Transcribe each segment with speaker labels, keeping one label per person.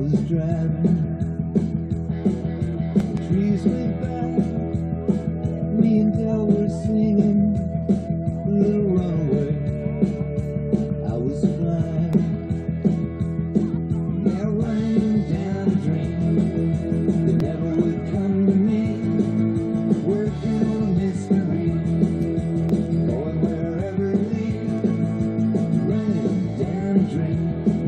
Speaker 1: was driving, the trees went by, me and Del were singing a little runaway. I was flying, yeah, running down a dream that never would come to me, working on a mystery, going wherever it leads, running down a dream.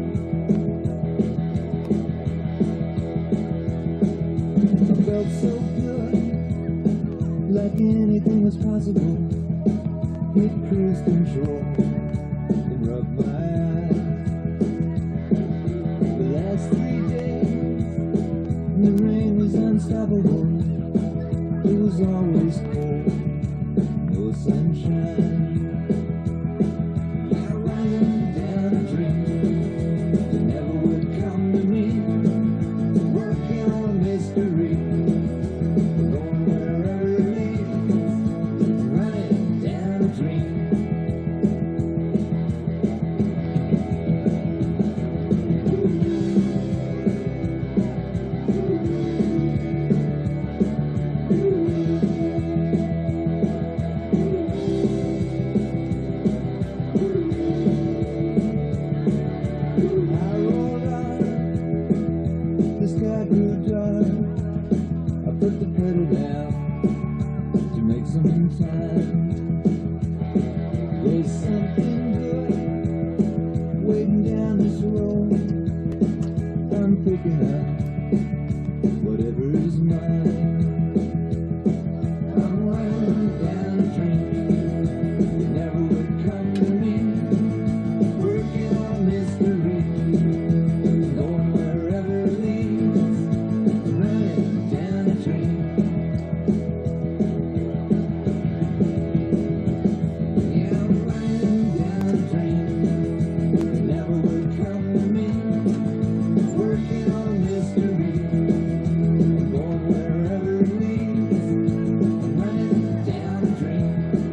Speaker 1: I felt so good, like anything was possible. Hit cruise control and rub my eyes. The last 3 days, the rain was unstoppable. It was always cold, no sunshine. Yeah, running down a dream that never would come to me, working on a mystery, going wherever it leads, running down a dream. I rolled on, the sky grew dark. I put the pedal down to make some time. There's something good waiting down this road. I'm picking up whatever is mine. I'm running down a dream that never would come to me, working on mystery, going wherever it leads, running down a dream. Yeah, I'm running down a dream that never would come to me, working on a mystery, going wherever it leads, running down a dream.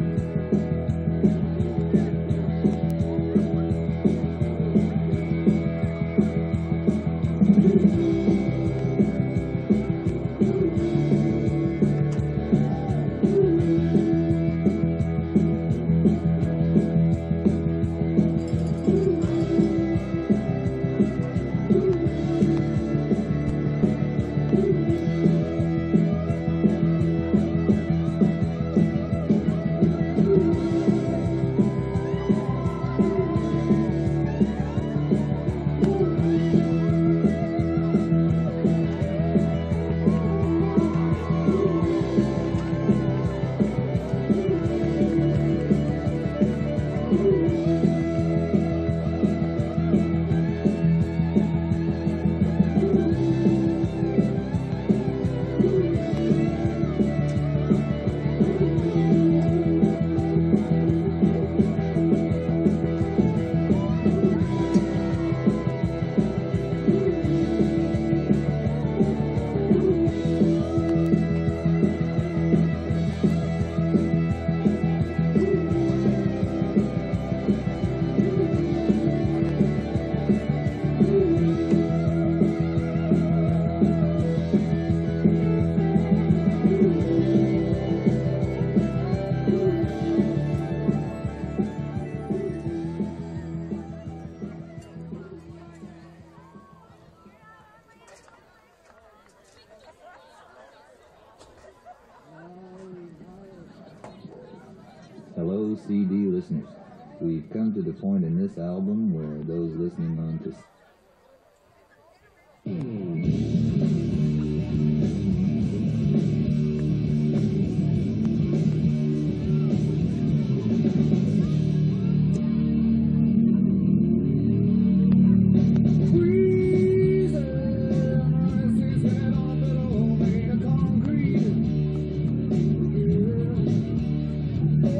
Speaker 1: Hello, CD listeners. We've come to the point in this album where those listening on to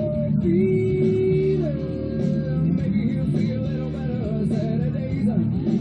Speaker 1: maybe he'll feel a little better Saturdays.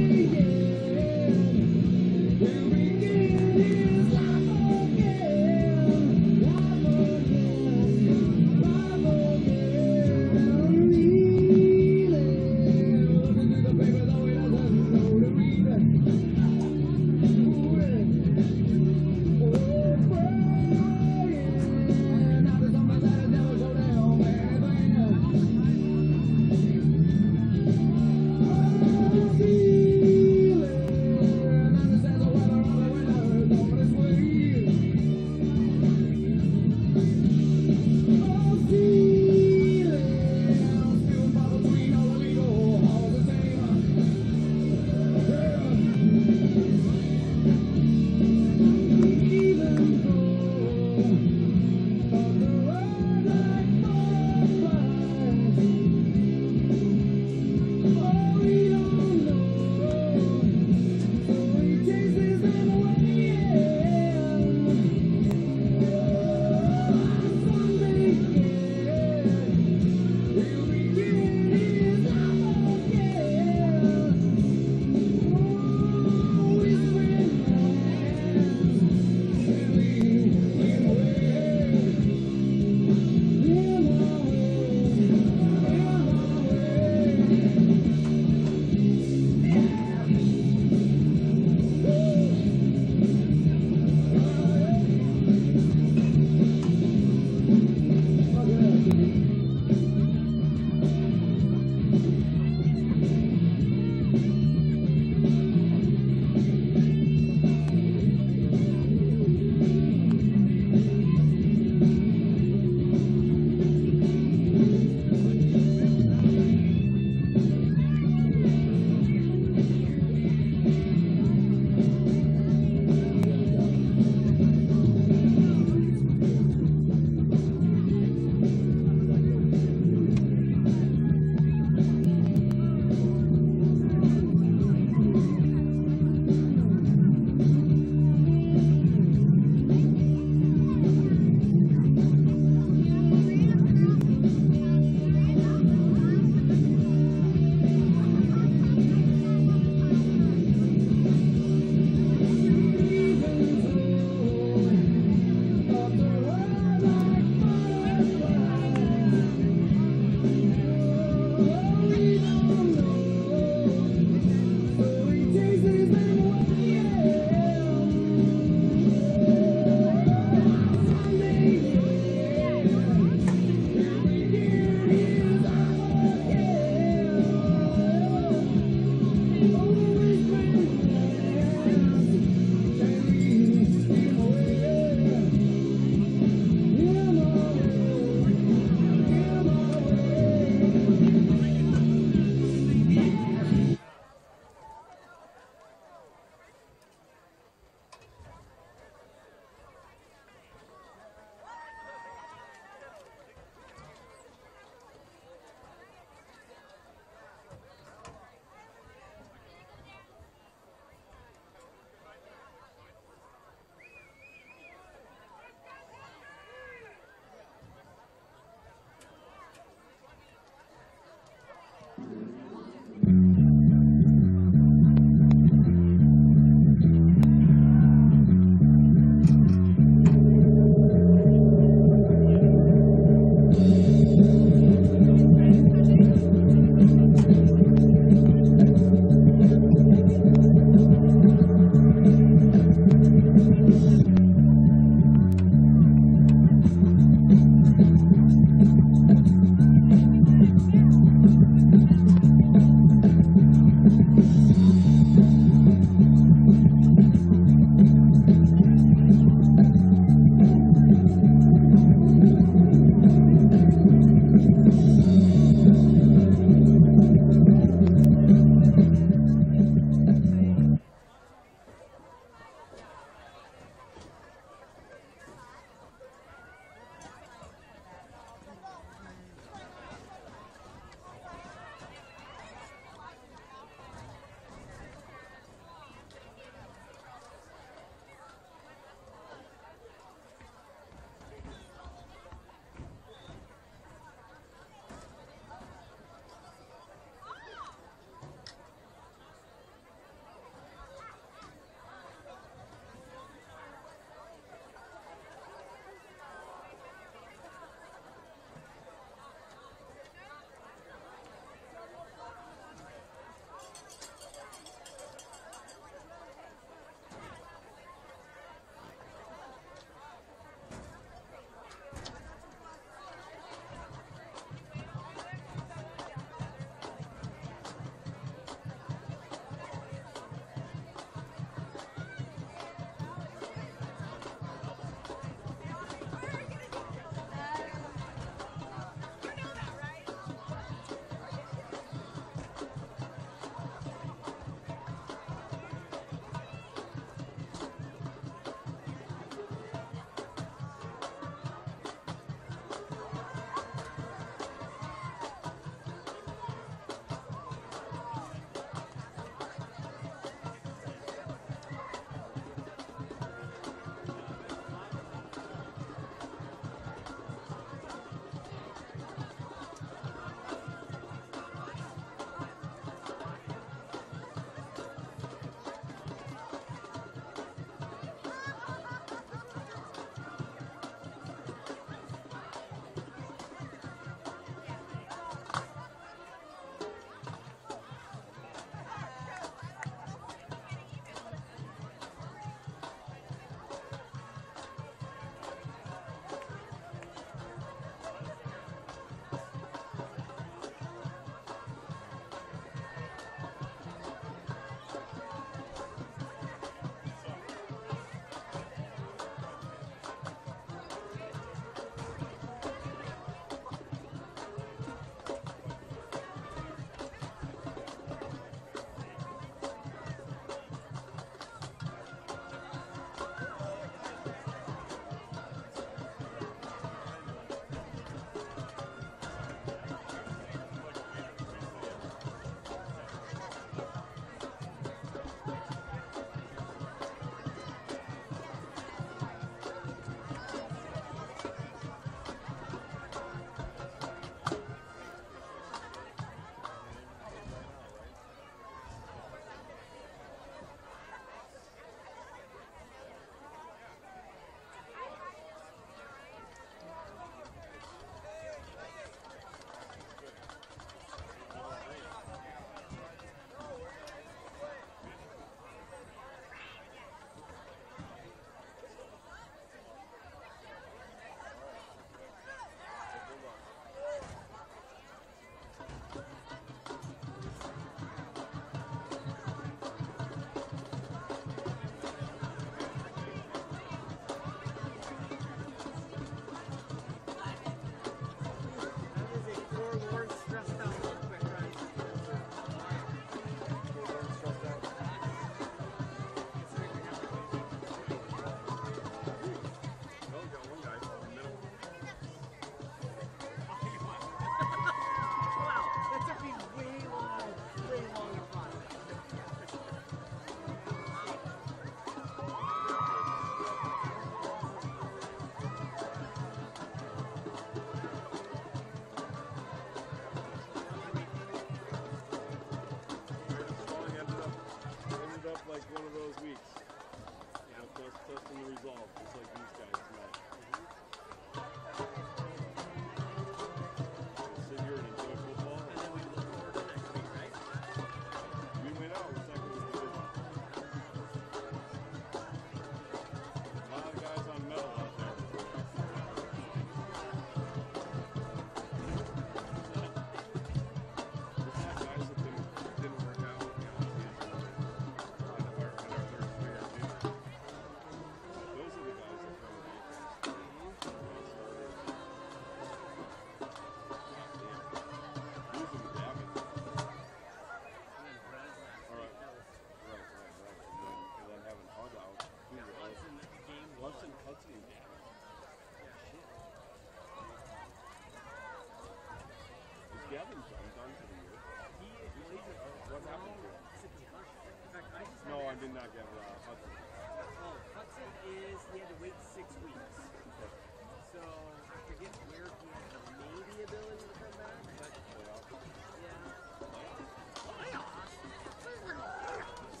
Speaker 2: Kevin's done for the year. What happened to him?
Speaker 3: In fact, I just
Speaker 2: No, I did not get Hudson.
Speaker 3: Oh, Hudson is, he had to wait 6 weeks. So I forget where he had the maybe ability to come back, but yeah. Playoffs? There's no playoffs.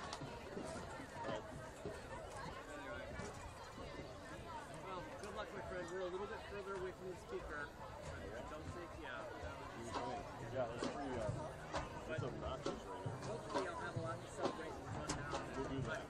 Speaker 3: Anyway. Well, good luck, my friend. We're a little bit further away from the speaker. Don't think, yeah.
Speaker 2: Yeah, it's pretty, it's obnoxious right here.
Speaker 3: Hopefully I'll have a lot to celebrate and run down.
Speaker 2: We'll do that.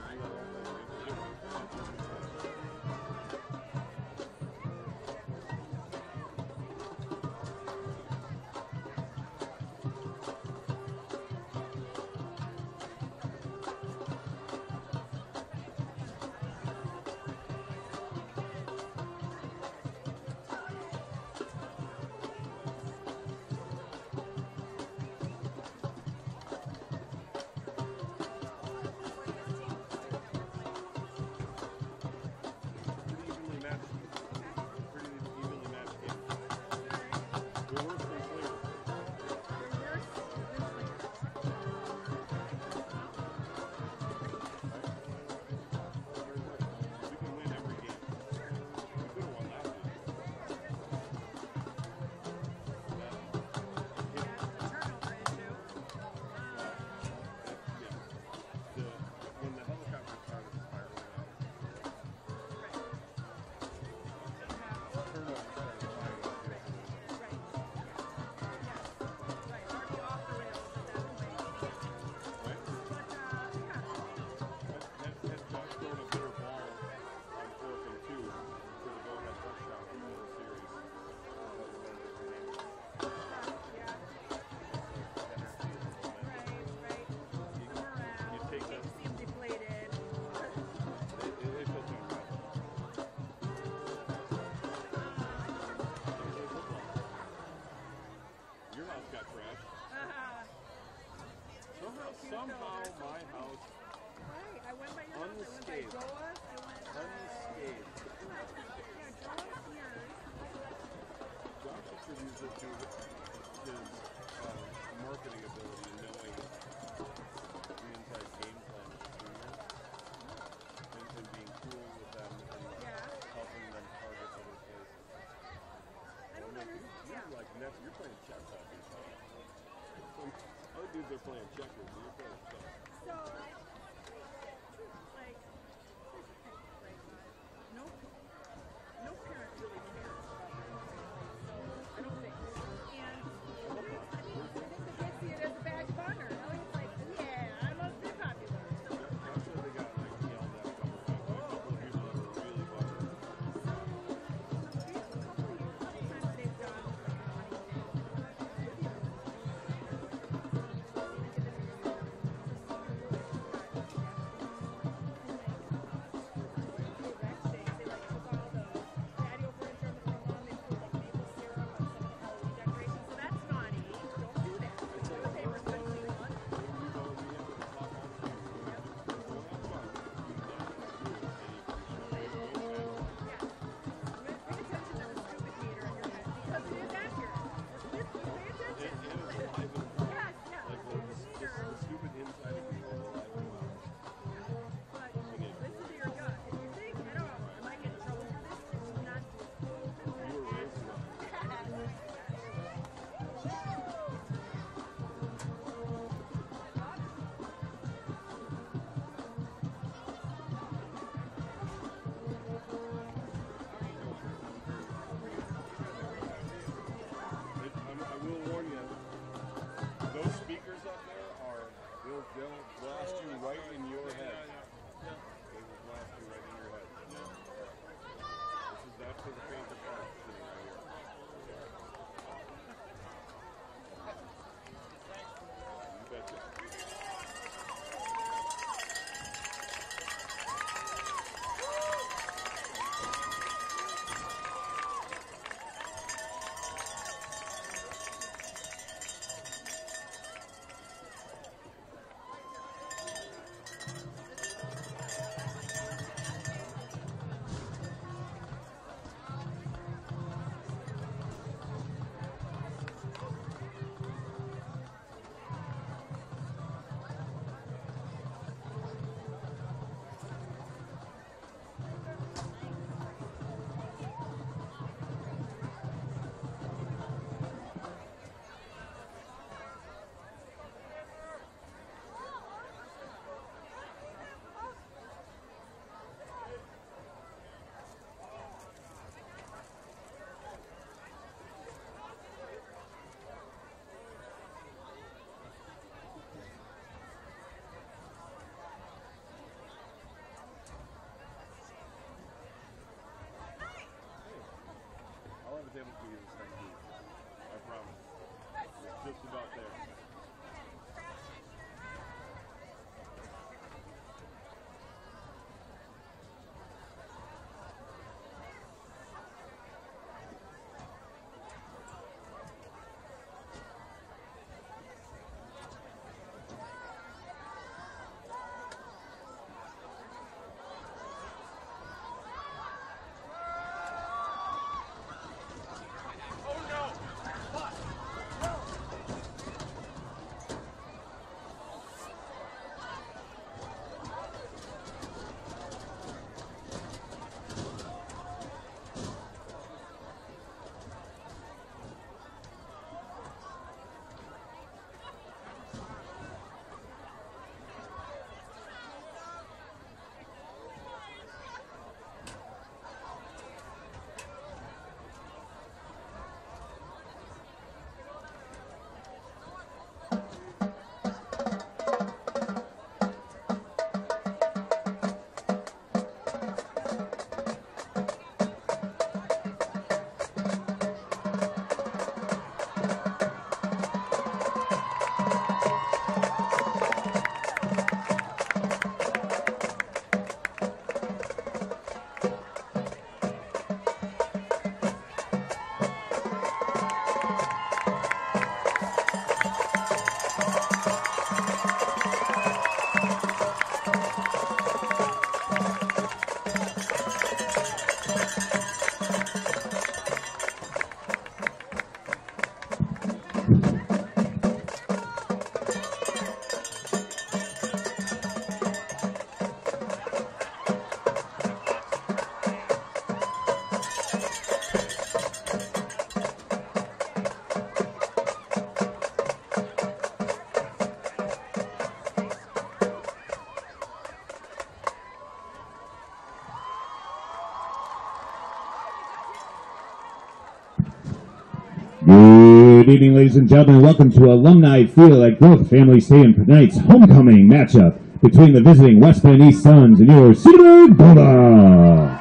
Speaker 2: Somehow my house
Speaker 4: I went by your house,
Speaker 2: unscathed.
Speaker 4: I went by Joa's, I went
Speaker 2: Unscathed.
Speaker 4: yeah, Joa's yours.
Speaker 2: Josh attributes it to his marketing ability, knowing the inside game plan of the juniors, and being cool with them and helping them target other places.
Speaker 4: I don't understand.
Speaker 2: You're playing chess out here. Other dudes are playing checkers, you're playing chess.
Speaker 4: So, no parent really cares about their I don't think. And I think the kids see it as a badge of honor. It's like, yeah, I must be popular. So,
Speaker 2: I'm sure they got yelled at a couple of times by a couple of people that were really buttered.
Speaker 4: a couple times they've done
Speaker 2: They'll blast you right in your head. They will blast you right in your head. That's for the favorite part sitting right here. You betcha. just about there.
Speaker 5: Good evening, ladies and gentlemen. Welcome to Alumni Field at Growth Family Stadium for tonight's homecoming matchup between the visiting West Bend East Suns and your Cedarburg Bulldogs.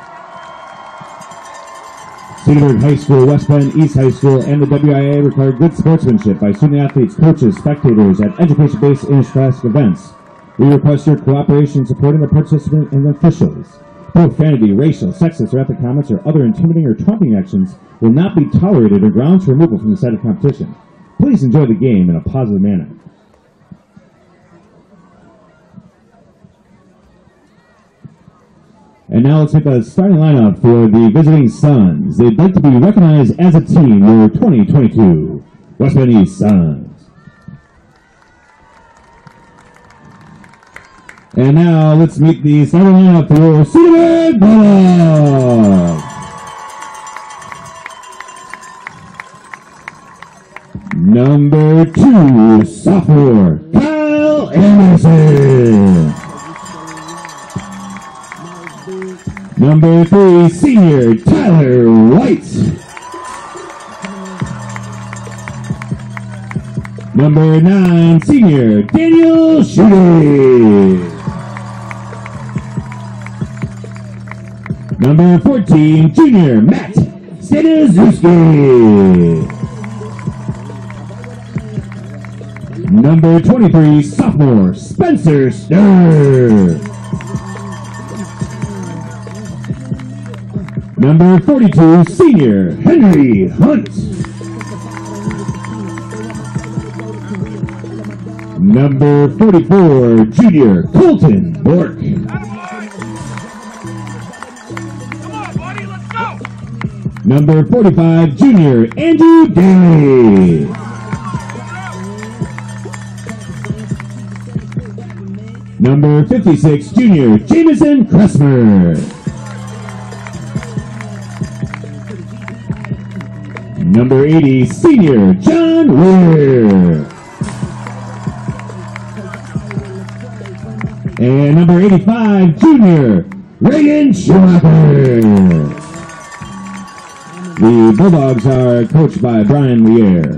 Speaker 5: Cedarburg High School, West Bend East High School, and the WIA require good sportsmanship by student athletes, coaches, spectators at education-based interscholastic events. We request your cooperation in supporting the participant and officials. Profanity, racial, sexist, or ethnic comments or other intimidating or taunting actions will not be tolerated or grounds for removal from the site of competition. Please enjoy the game in a positive manner. And now let's hit the starting lineup for the visiting Suns. They'd like to be recognized as a team, your 2022 West Bend East Suns. And now let's meet the starting lineup for Cedarburg Bulldogs. Number 2, sophomore, Kyle Anderson. Number 3, senior, Tyler White. Number 9, senior, Daniel Schutte. Number 14, junior, Matt Staniszewski. Number 23, sophomore, Spencer Sturr. Number 42, senior, Henry Hunt. Number 44, junior, Colton Bork. Number 45, junior, Andrew Daly. Number 56, junior, Jameson Kressmer. Number 80, senior, John Weir. And number 85, junior, Reagan Schumacher. The Bulldogs are coached by Brian Lear.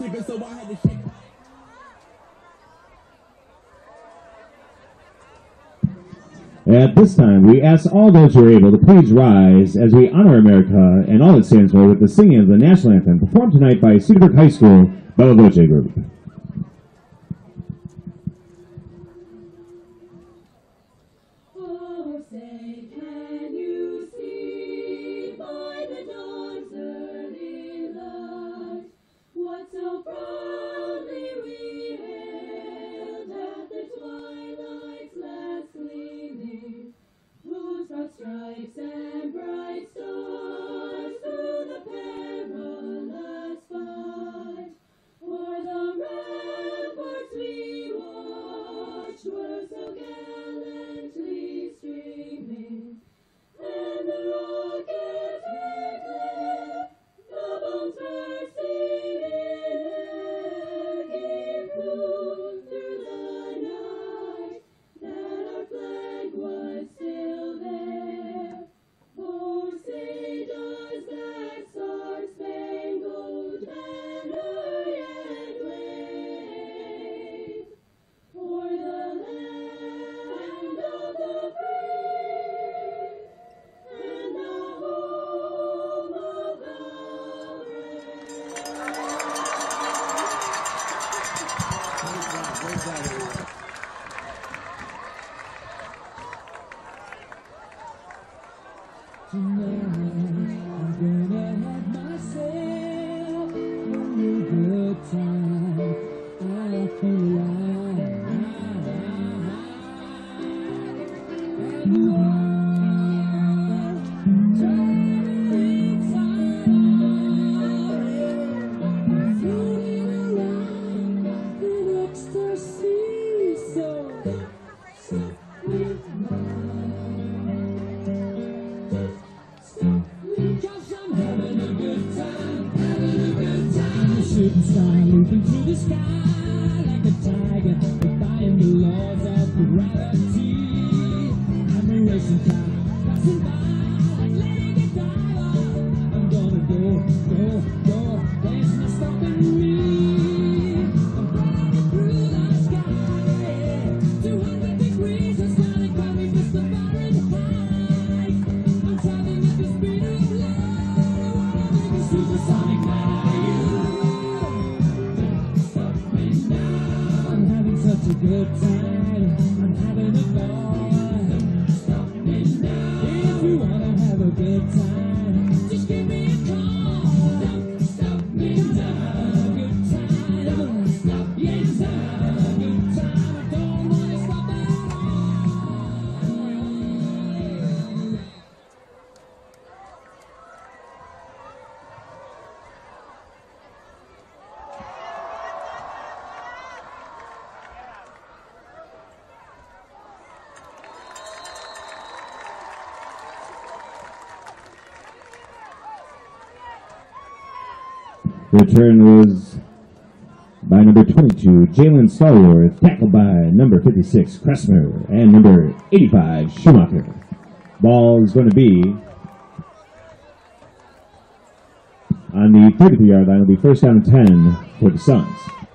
Speaker 1: sleeping, so I had to shake.
Speaker 5: At this time, we ask all those who are able to please rise as we honor America and all it stands for with the singing of the national anthem, performed tonight by Cedarburg High School Bella Voce Group.
Speaker 6: Oh, say, can you see by the dawn's early light what so proudly we hailed at the twilight's last gleaming, whose broad stripes and bright stars through the perilous fight o'er the ramparts we watched were so gallantly streaming, and the rockets red glare, the bombs bursting in air, gave proof through the night that our flag was still there. Oh, say does that star-spangled banner yet wave o'er the land of the free and the home of the
Speaker 1: Tonight, I'm gonna have myself a real good time. I feel alive. And the world turning inside out, floating around in ecstasy. So with cause I'm having a good time, I'm a shooting star leaping through the sky like a tiger, defying the laws of gravity. I'm a racing car, passing by like Lady Godiva. I'm gonna go, there's no stopping me. I'm flying through the sky, 200 degrees, it's not a gravity, just a Fahrenheit. I'm traveling at the speed of light, I wanna make a supersonic flight. Stop me now, I'm having such a good time, I'm having a ball. Stop me now, if you wanna have a good time, just give me a call. Stop me now, good time. Stop, yes, I'm having a good time, I don't wanna stop at all.
Speaker 5: The return was by number 22, Jalen Starworth, tackled by number 56, Kressner, and number 85, Schumacher. Ball is going to be on the 33-yard line. It'll be first down and 10 for the Suns.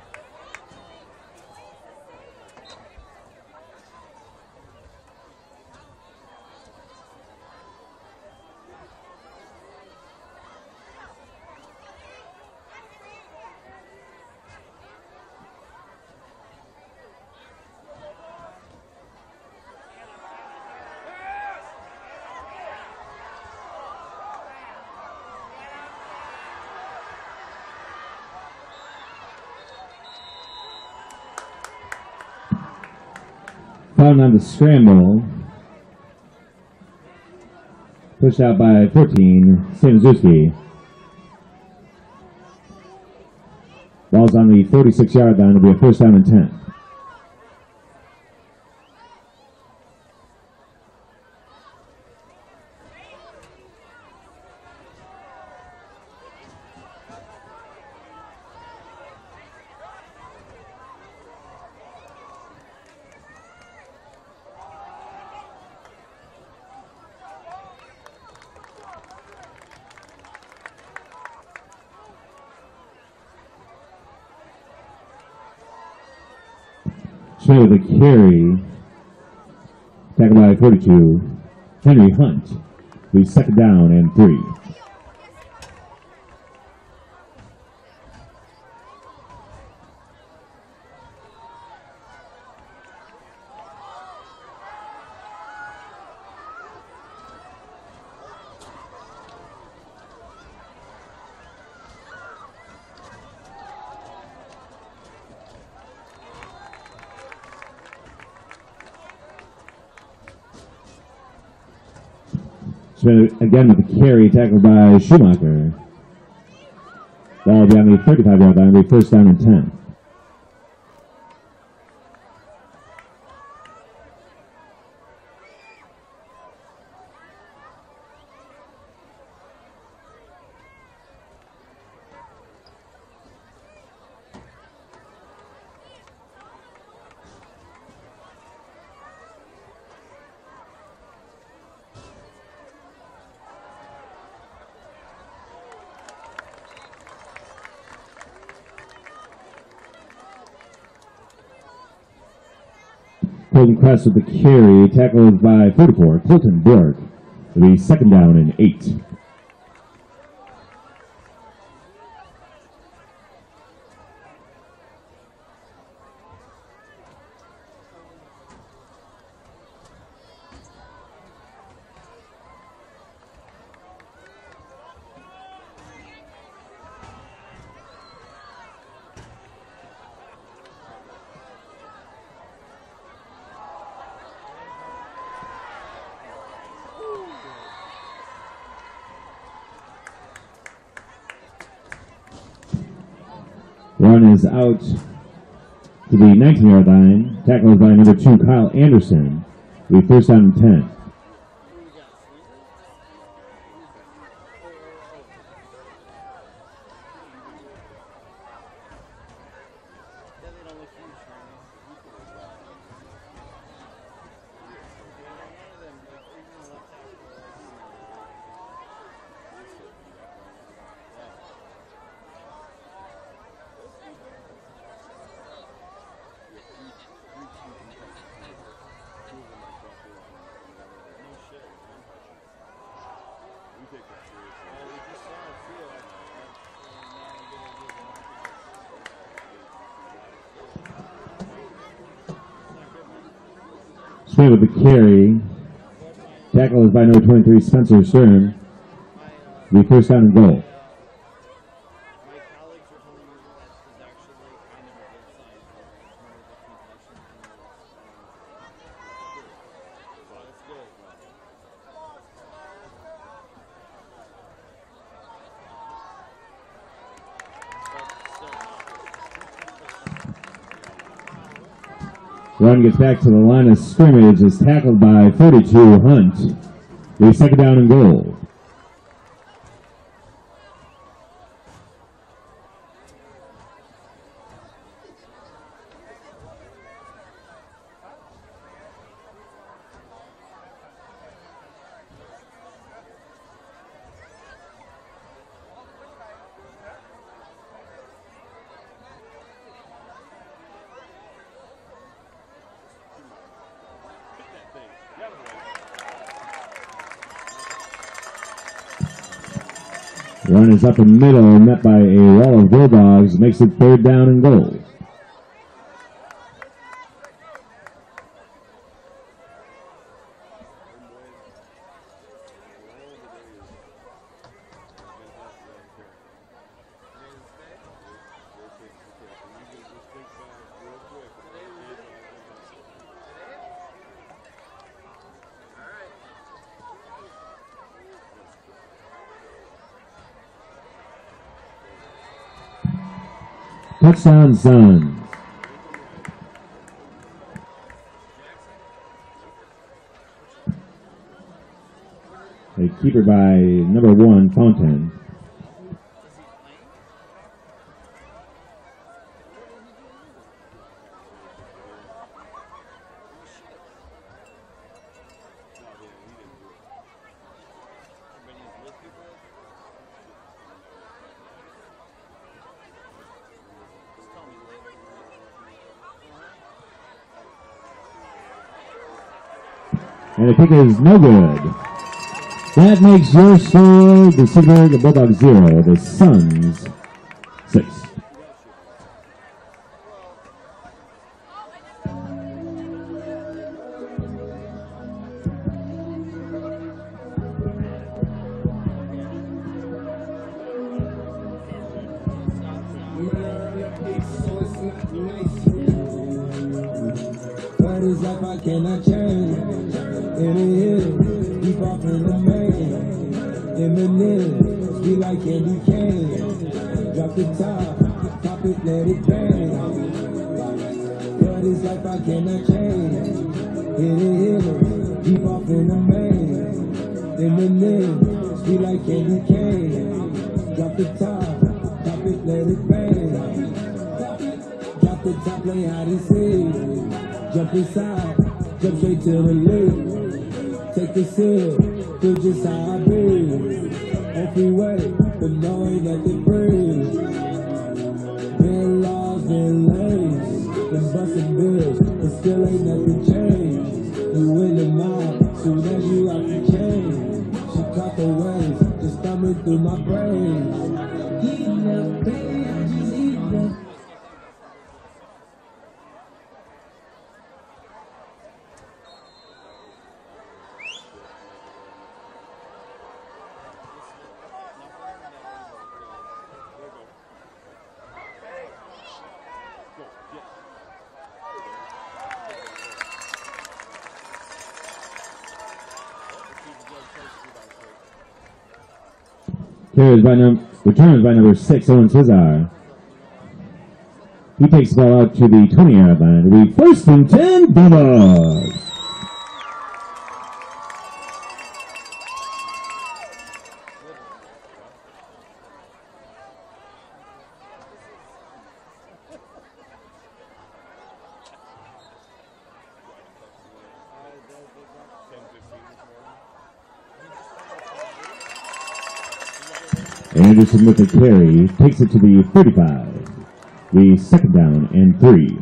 Speaker 5: Found on the scramble. Pushed out by 14, Stanizewski. Ball's on the 46-yard line. It'll be a first down and 10. Smith with a carry. Tackled by 42, Henry Hunt. The second down and 3. Smith again with the carry, tackled by Schumacher. Ball beyond the 35-yard line, be first down and 10. Colton Crest with the carry, tackled by 44, Colton Borg. It'll be second down and 8. Run is out to the 19-yard line. Tackled by number 2, Kyle Anderson. It'll be first down and 10. Smith with the carry. Tackle is by number 23, Spencer Stern. It'll be first down and goal.
Speaker 3: My colleagues are telling me that is actually kind of a good sign for one of the concussions in the so that's good.
Speaker 5: Run gets back to the line of scrimmage, is tackled by 42, Hunt. It'll be second down and goal. Run is up the middle, met by a wall of Bulldogs, makes it third down and goal. Touchdown, Suns. A keeper by number 1, Fountain. And the kick is no good. That makes your score the Cedarburg Bulldogs 0, the Suns 6.
Speaker 1: What is life I cannot change? In the hill, deep off in the main. Eminem, sweet like candy cane. Drop the top it, let it bang. What is life I cannot change? In the hill, deep off in the main. Eminem, sweet like candy cane. Drop the top it, let it bang. Drop the top, play hide and seek. Jump inside, jump straight to the lead. Take a sip, feel just how I breathe. On freeway, but no ain't nothing free. Been lost, been lanes, been busting bills, but still ain't nothing changed. You in the mouth, soon as you out the chain. She caught the waves, just thumbing through my brain. Eating up, baby, I'm just eating up.
Speaker 5: Returns by number 6, Owen Cesar. He takes the ball out to the 20-yard line. It'll be 1st and 10, Bulldogs. Anderson with the carry, takes it to the 35. The 2nd down and 3.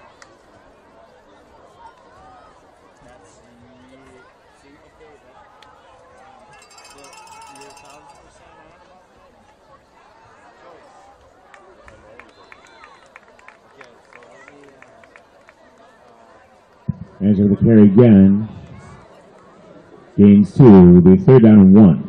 Speaker 5: Anderson with the carry again. Gains 2, the 3rd down and 1.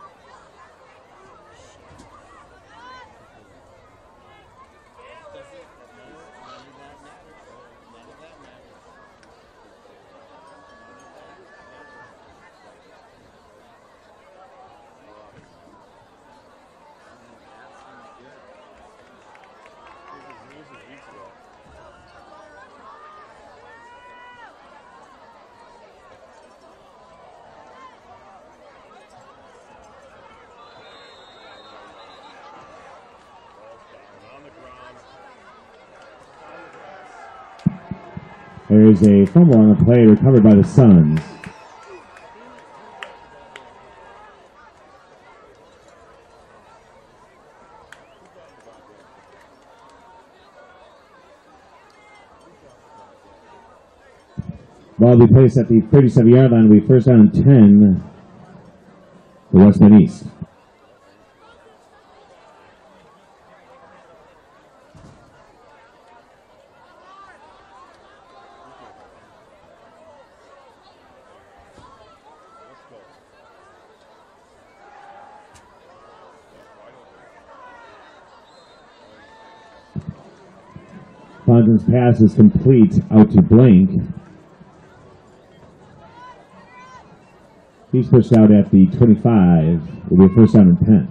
Speaker 5: There's a fumble on the play recovered by the Suns. Ball will be placed at the 37-yard line. Will be 1st down and 10 for West Bend East. Fontain's pass is complete out to Blank. He's pushed out at the 25. It'll be a 1st down and 10.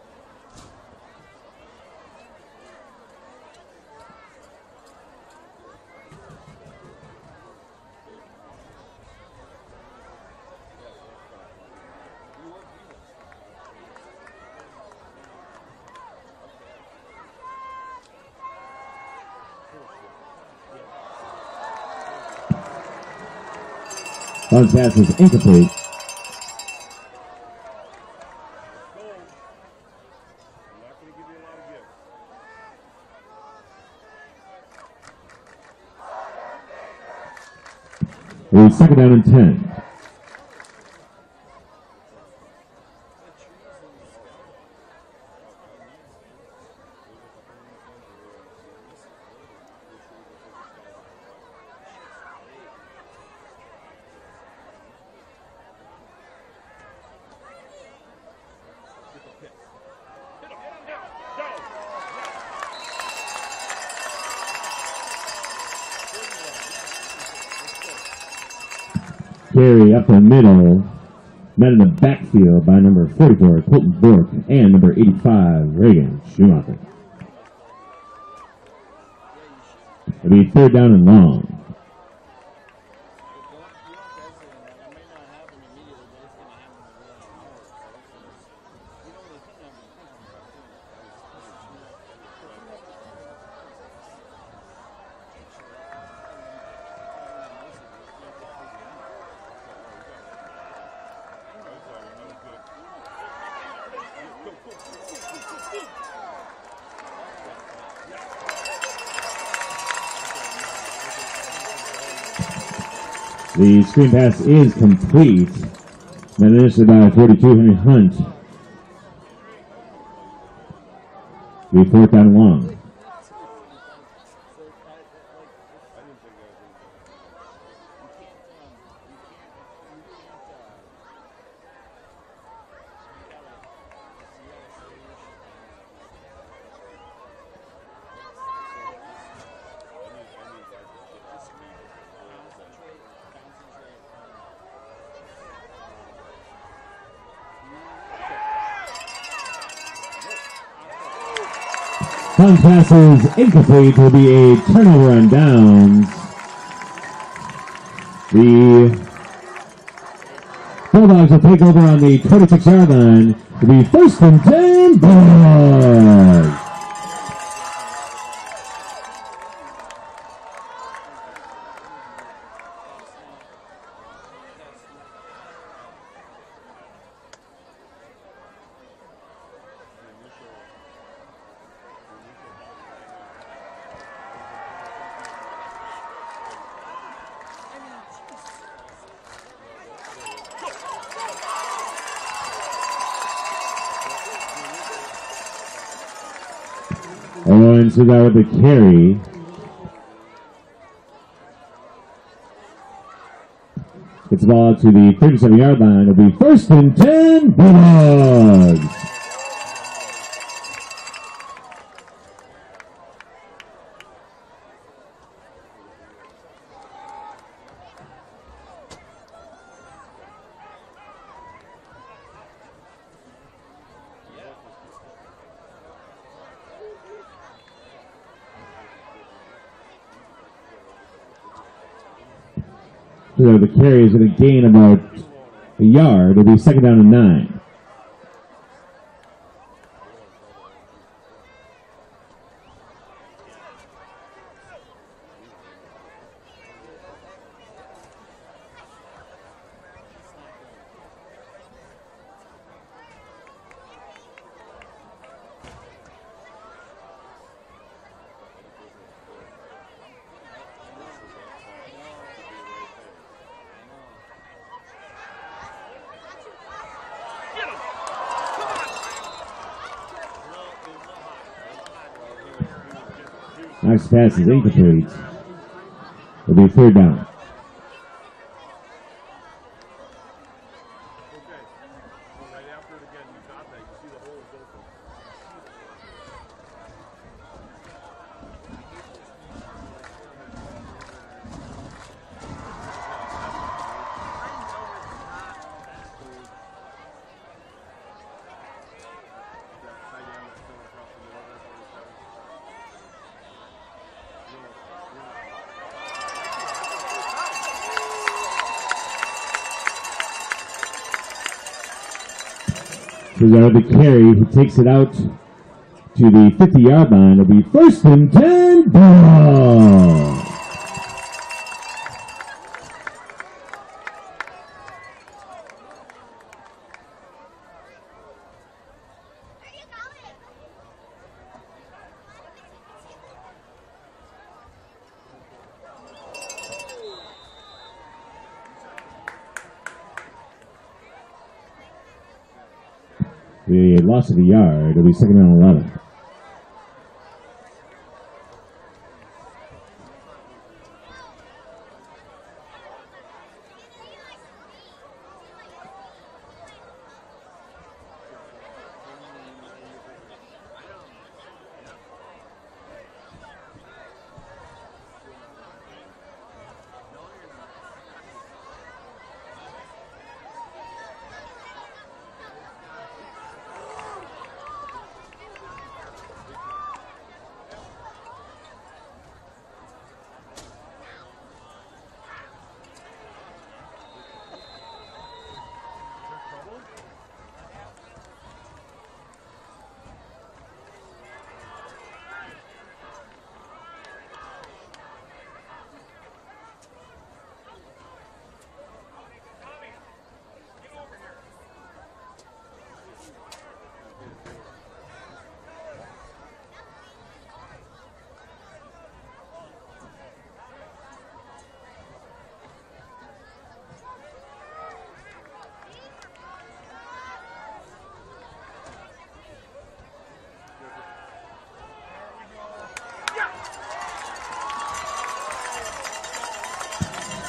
Speaker 5: Fontain's pass is incomplete. It'll be 2nd down and 10. Carry up the middle. Met in the backfield by number 44, Colton Bork, and number 85, Reagan Schumacher. It'll be third down and long. The screen pass is complete. Then initially by 42, Henry Hunt. The fourth down and long. Punt pass is incomplete. Will be a turnover on downs. The Bulldogs will take over on the 26-yard line. Will be first and 10. Bulldogs. And so that with the carry. Gets the ball out to the 37-yard line. It'll be first and 10. Bulldogs. So the carry is going to gain about a yard. It'll be second down and 9. Next pass is incomplete. It'll be third down. So the carry, he takes it out to the 50-yard line. It'll be first and 10. Ball. The loss of a yard. It'll be second down and 11.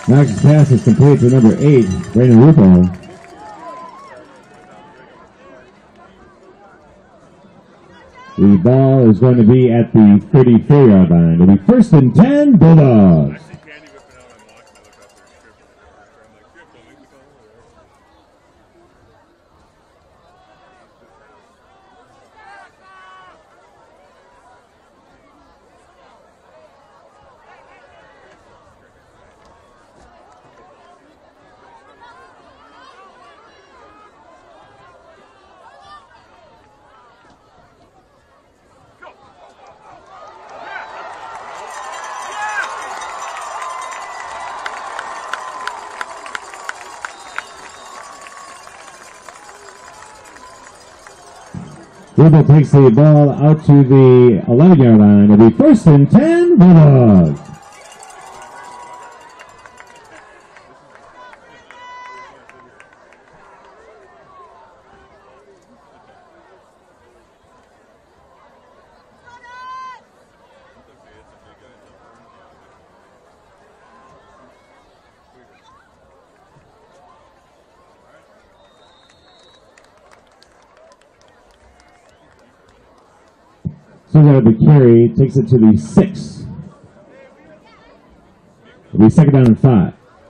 Speaker 5: Knox' pass is complete to number 8, Brandon Rupo. The ball is going to be at the 34-yard line. It'll be 1st and 10, Bulldogs.
Speaker 2: I see Candy whipping out. I'm watching. I look up there. Script. I'm like, Script, don't make me call over there.
Speaker 5: Rupo takes the ball out to the 11-yard line. It'll be 1st and 10, Bulldogs. Swings out of the carry, takes it to the 6. It'll be 2nd down and 5.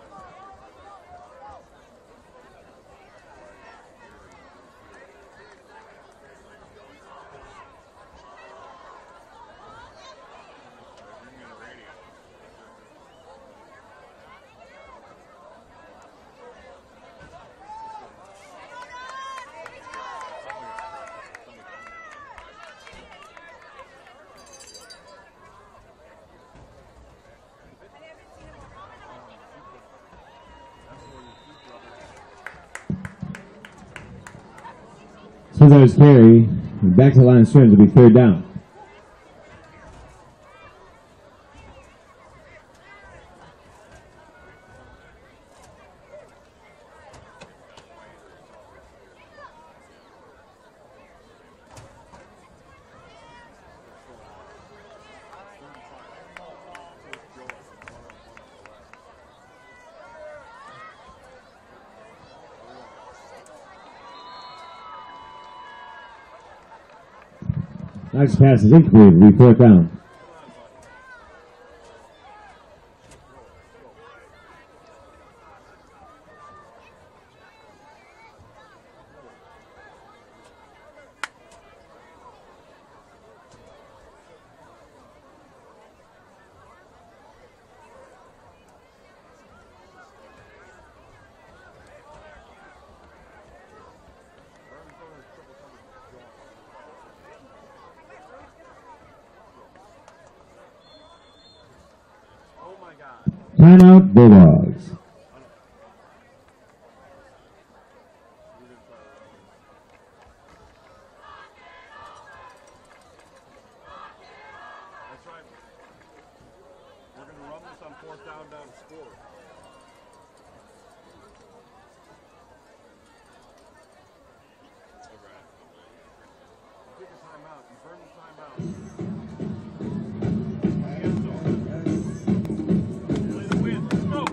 Speaker 5: Swings out his carry, back to the line of scrimmage. It'll be 3rd down. Next pass is incomplete. It'll be 4th down. Timeout, Bulldogs.
Speaker 2: That's right. We're going to run this on 4th down to score. You take a timeout. You burn the timeout. Play the win. Let's go.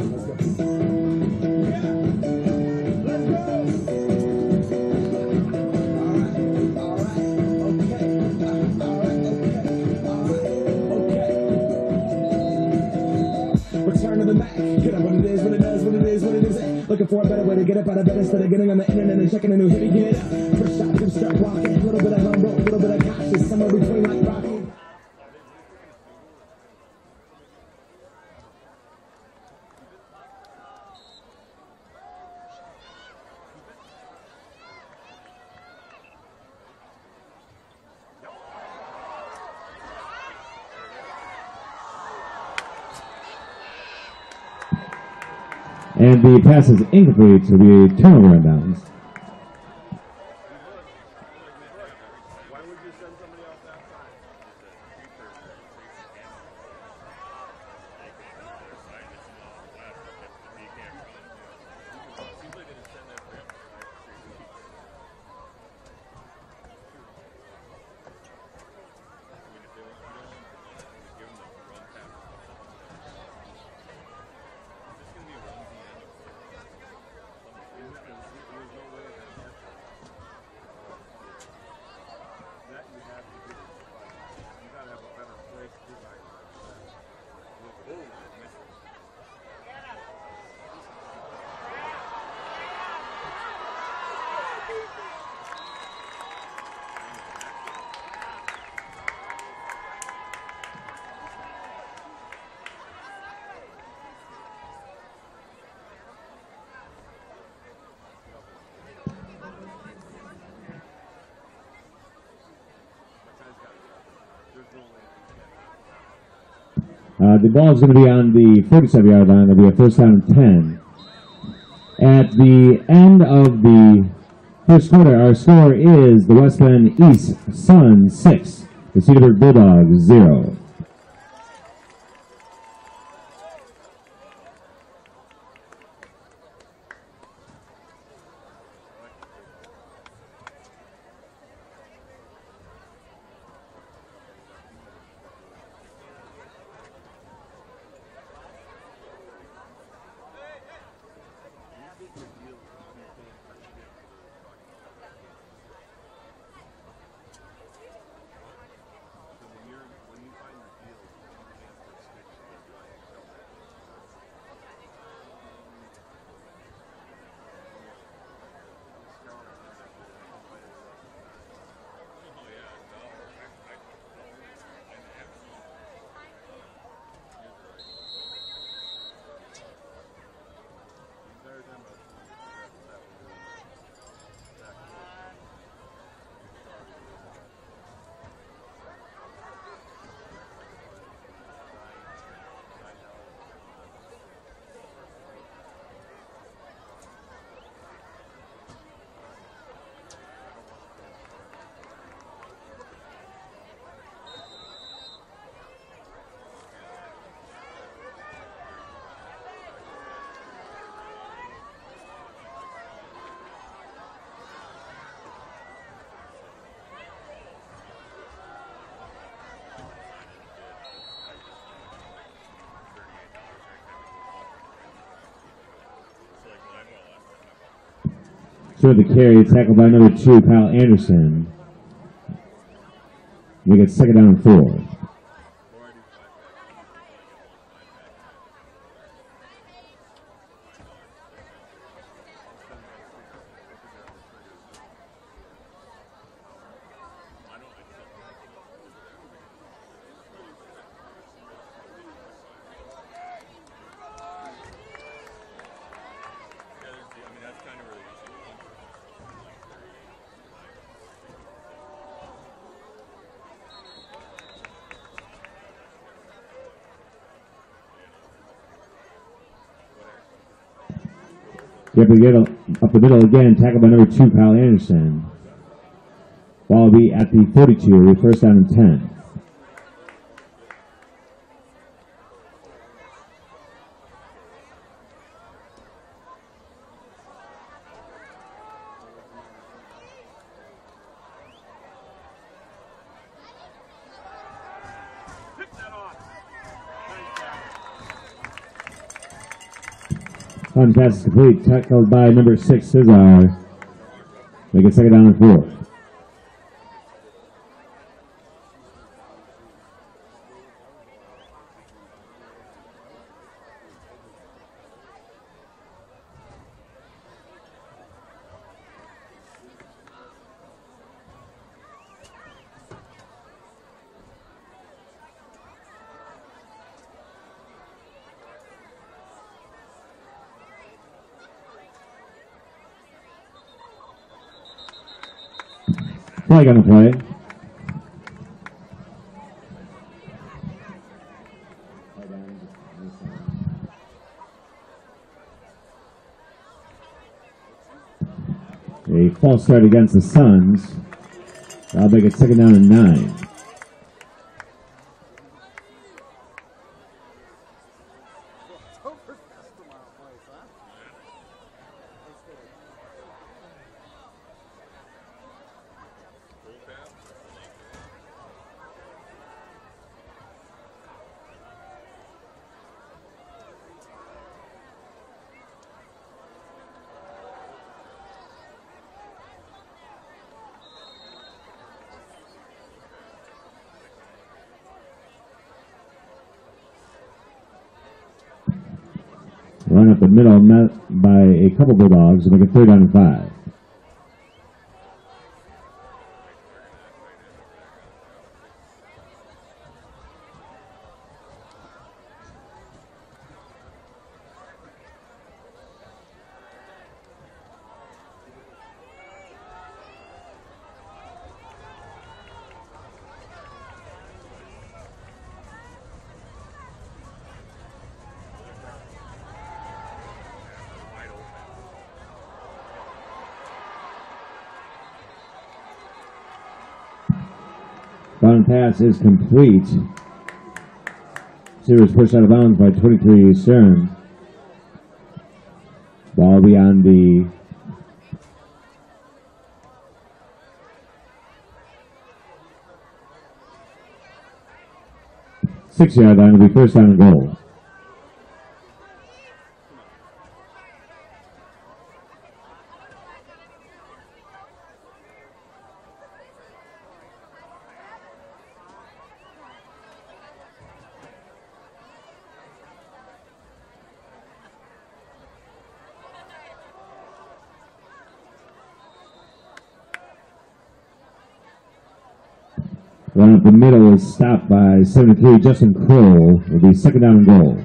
Speaker 1: Return to the Mac. Get up what it is, what it does, what it is, what it isn't. Looking for a better way to get up out of bed instead of getting on the internet and checking a new hit again. First shot, come start walking. A little bit of humble, a little bit of cautious. Somewhere between like Rocky.
Speaker 5: And the pass is incomplete to the turnover on downs.
Speaker 2: Why would you send somebody else outside? Seems like they just send that for him. If they don't give him the run pass.
Speaker 5: The ball is going to be on the 47-yard line. That'll be a first down and 10. At the end of the first quarter, our score is the West Bend East Suns 6, the Cedarburg Bulldogs 0. Short the carry, tackled by number 2, Kyle Anderson. We get second down and 4. Yep, we get up the middle again, tackled by number 2, Kyle Anderson. Ball will be at the 42, we first down and 10. One pass is complete, tackled by number 6, Cesar. Make it second down and 4. Flag on the play. A false start against the Suns. That'll make it second down and 9. Run up the middle, met by a couple Bulldogs, and make it third down and 5. Ground pass is complete. Sears pushed out of bounds by 23 Stern. Ball will be on the 6-yard line. Will be first down and goal. One up the middle is stopped by 73 Justin Kroll. Will be second down and goal.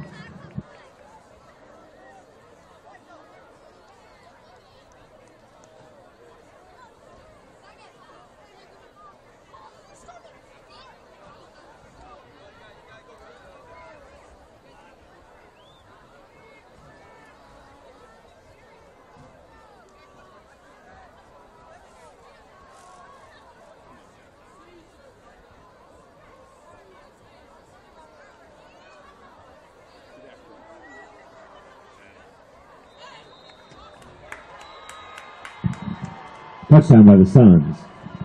Speaker 5: Touchdown by the Suns.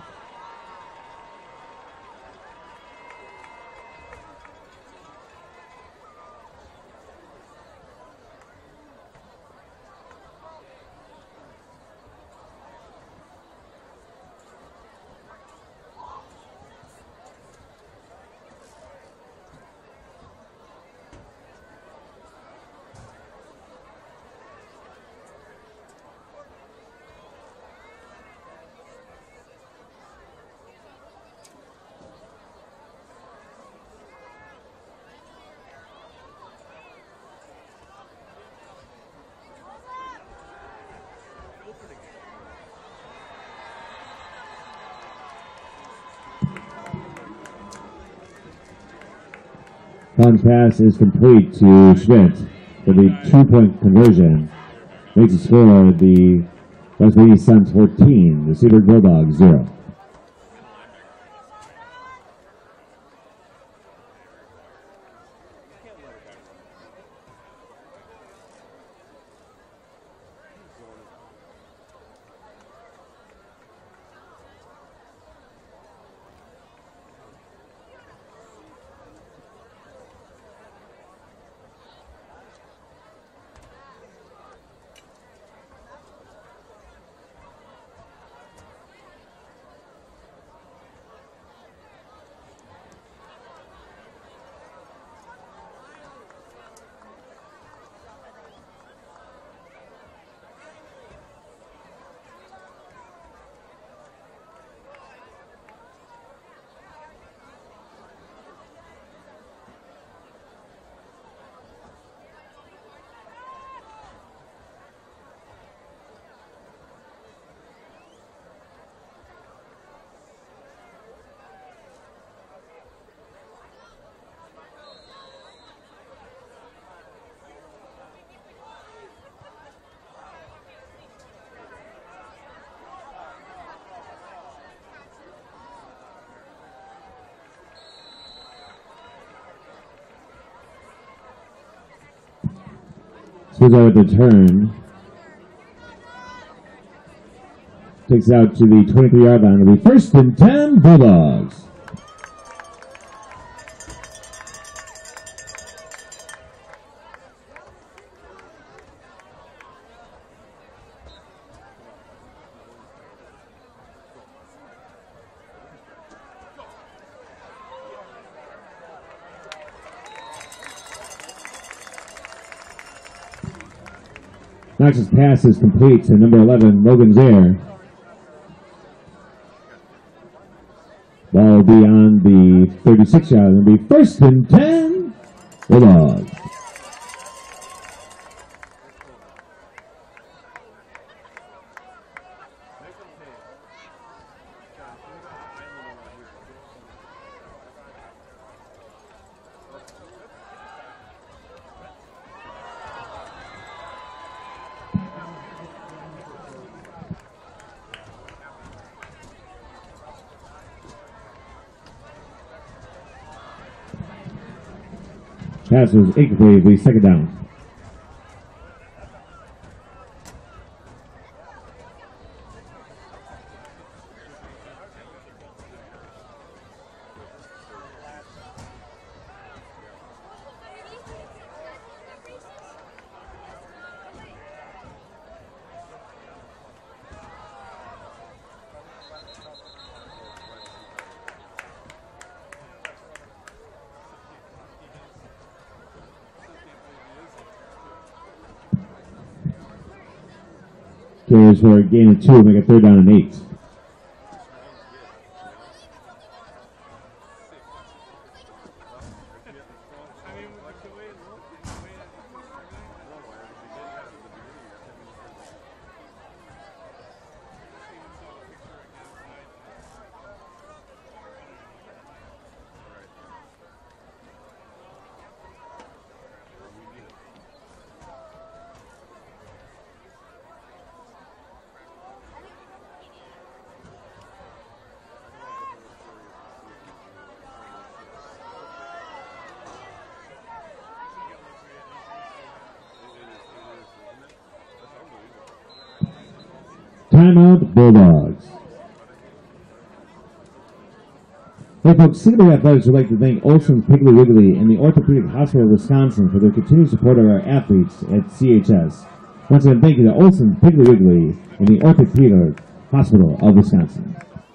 Speaker 5: Vaughn's pass is complete to Schmidt for the 2-point conversion. Makes the score the West Point East Suns 14, the Cedarburg Bulldogs 0. Swings out at the turn. Takes it out to the 23-yard line. It'll be first and 10 Bulldogs. Knox's pass is complete to number 11, Logan Zaire. Ball will be on the 36-yard line. It'll be first and 10 Bulldogs. Pass was incomplete. It'll be second down. Carries for a gain of 2, make it third down and 8. Timeout, Bulldogs. Hey folks, Cedarburg Athletics would like to thank Olson's Piggly Wiggly and the Orthopedic Hospital of Wisconsin for their continued support of our athletes at CHS. Once again, thank you to Olson's Piggly Wiggly and the Orthopedic Hospital of Wisconsin.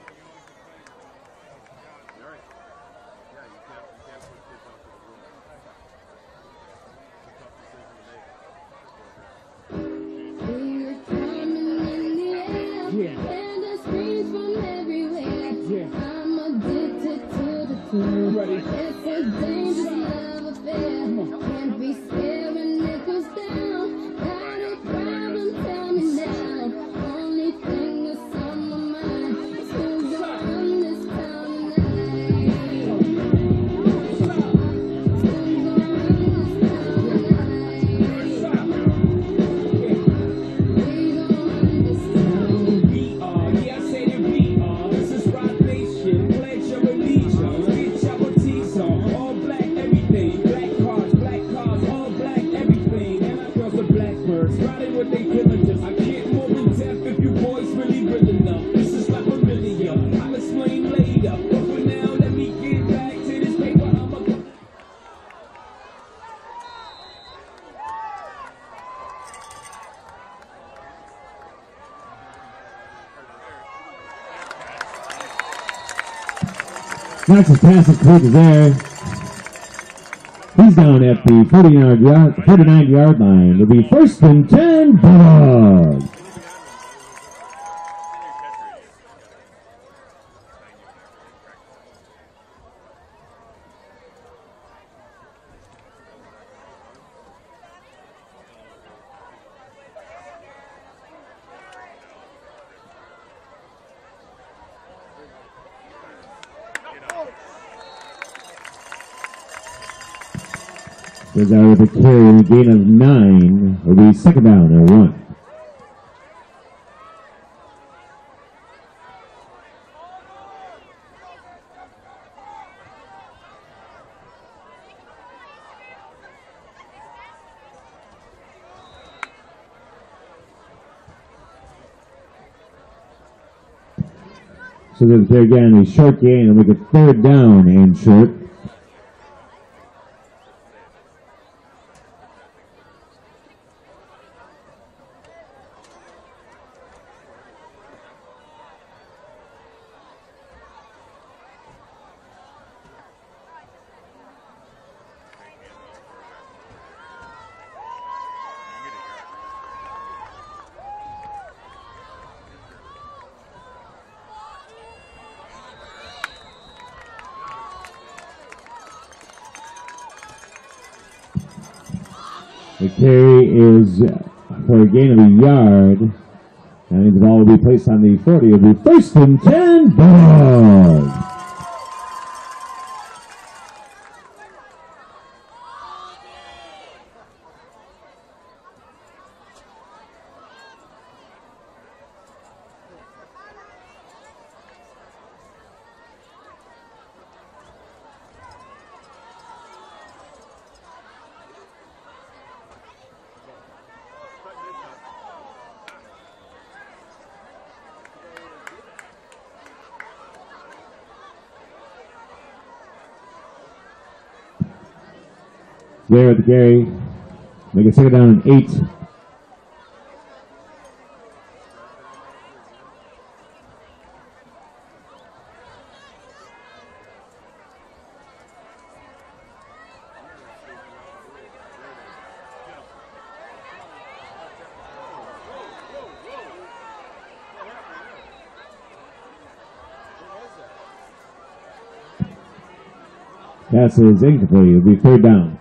Speaker 5: That's a pass complete there. He's down at the 49-yard line. It'll be first and 10, Bulldogs. Goes out with a carry and a gain of 9. It'll be second down and 1. So there again, a short gain and make a third down and short. The carry is for a gain of a yard. And the ball will be placed on the 40. It'll be first and 10, Bulldogs. There at the carry. Make it 2nd down and 8. Pass is incomplete. It'll be 3rd down.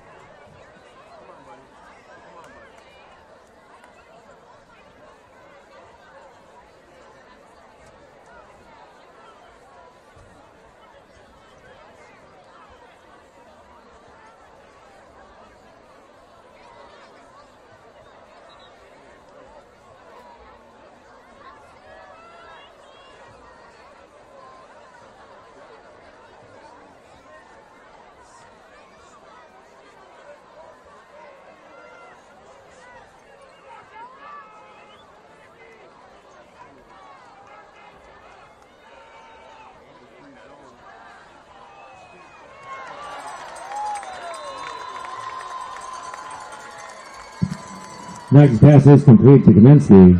Speaker 5: Next pass is complete to Kaminsky.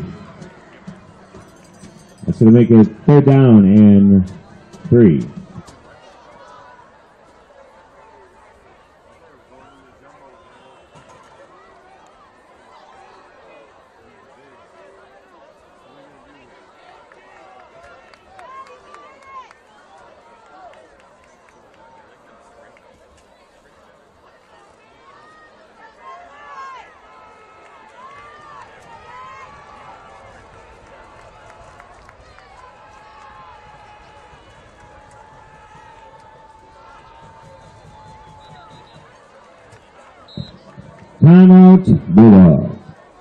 Speaker 5: That's going to make it 3rd down and 3. Timeout, Bulldogs.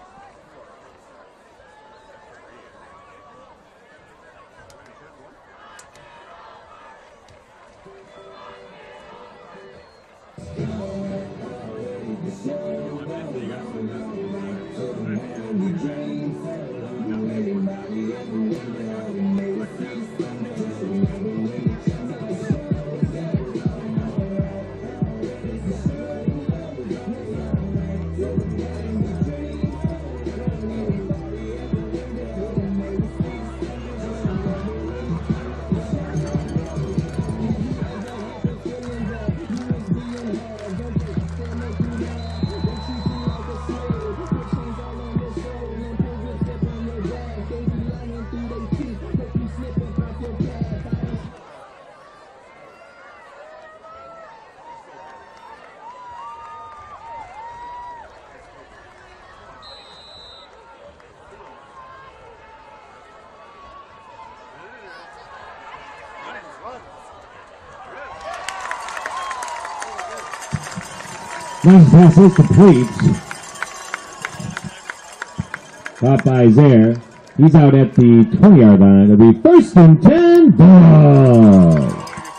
Speaker 5: Next pass is complete. Caught by Zaire. He's out at the 20-yard line. It'll be 1st and 10, Bulldogs.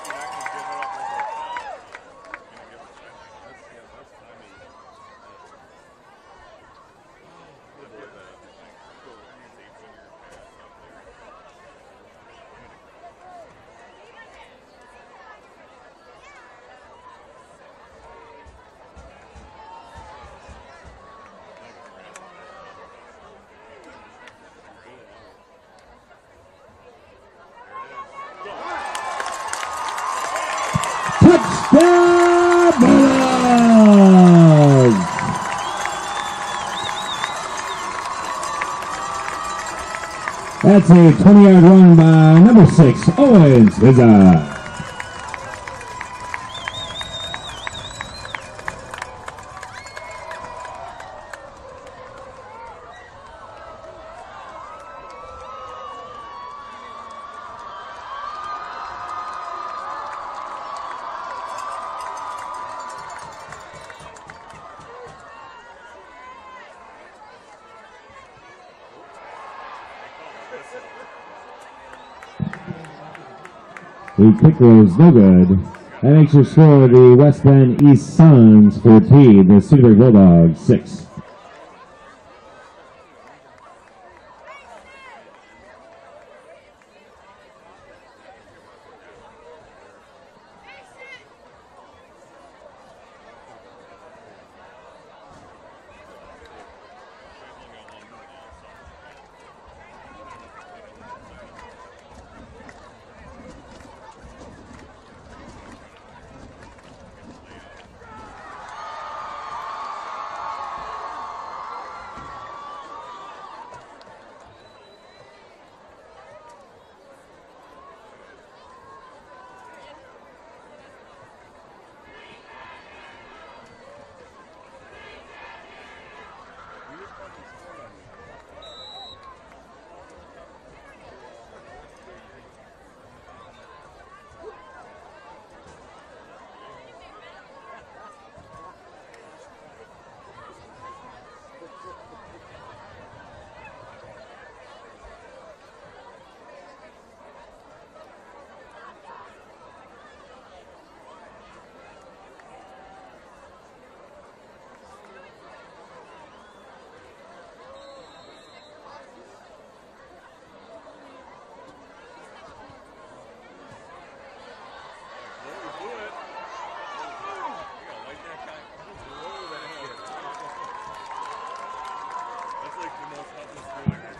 Speaker 5: Touchdown, Bulldogs! That's a 20-yard run by number 6, Owens Vizza. The kick was no good. That makes your score the West Bend East Suns 14, the Cedarburg Bulldogs 6.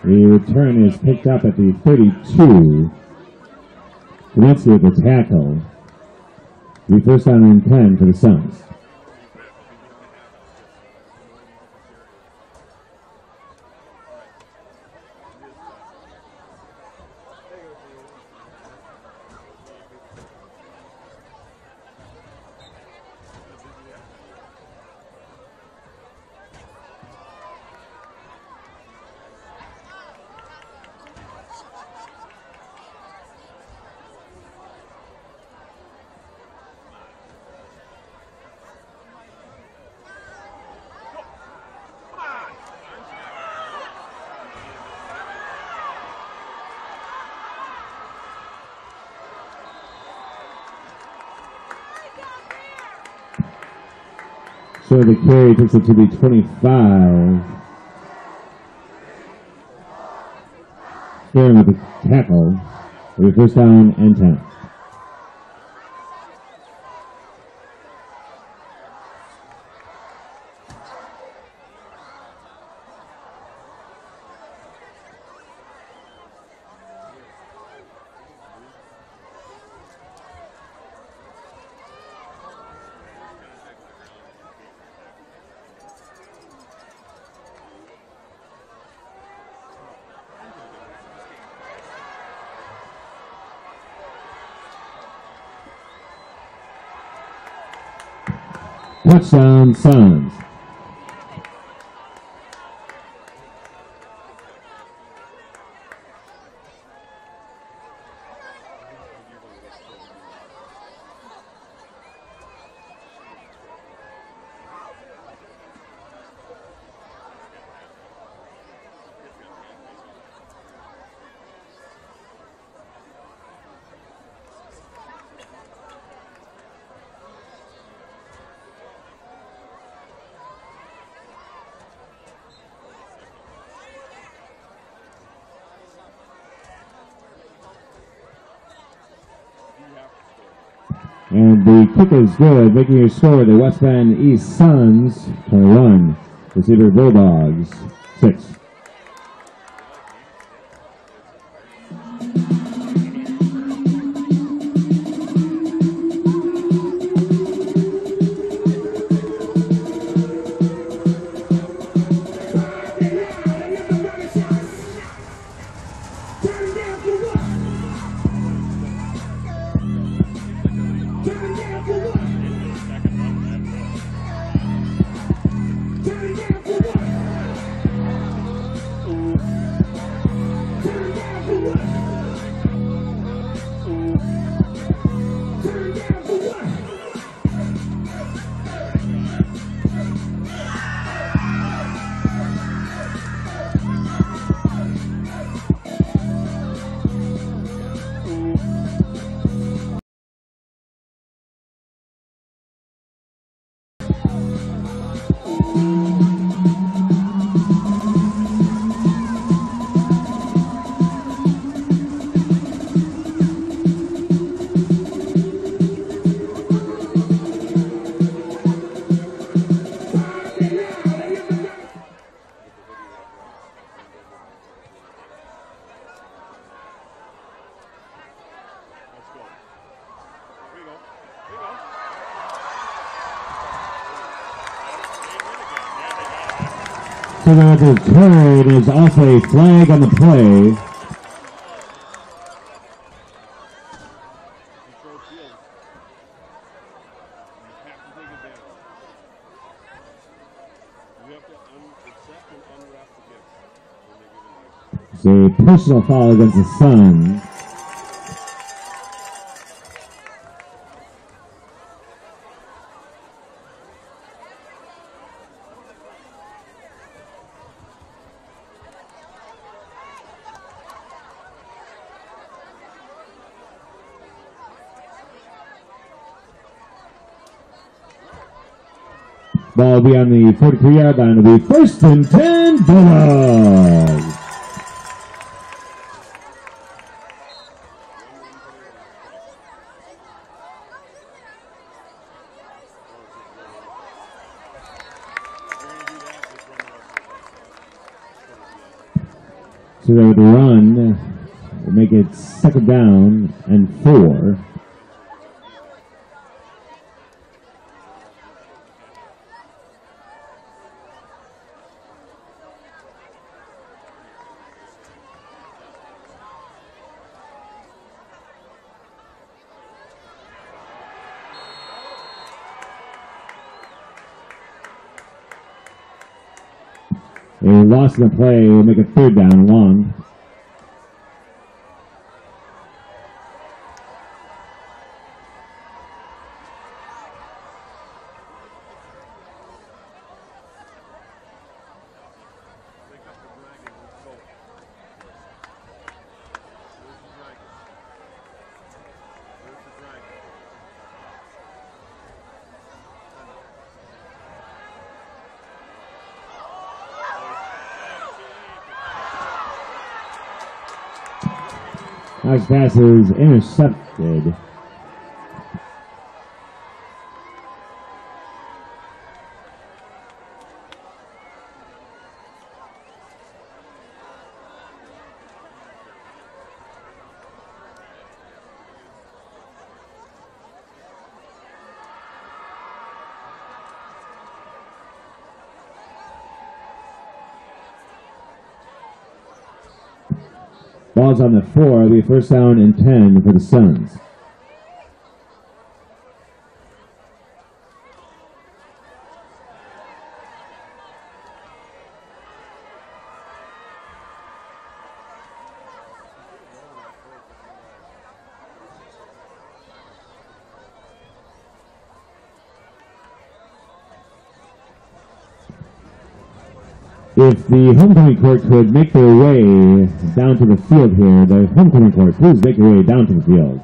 Speaker 5: The return is picked up at the 32. Kaminsky with the tackle. The first down and 10 for the Suns. So the carry takes it to the 25. Fair with the tackle. For the first down and 10. Touchdown, Suns. And the kick is good, making your score the West Bend East Suns 21, the Cedarburg Bulldogs 6. So that the turn is also a flag on the play. It's a personal foul against the Suns. Ball will be on the 43-yard line. It'll be 1st and 10, Bulldogs. So they would run, make it 2nd down and 4. A loss in the play will make it 3rd down and long.
Speaker 2: Pick up the dragon. Let's go. Where's the dragon? Where's the dragon?
Speaker 5: Nice pass is intercepted. Ball's on the 4. It'll be 1st down and 10 for the Suns. If the homecoming court could make their way down to the field here, the homecoming court, please make your way down to the field.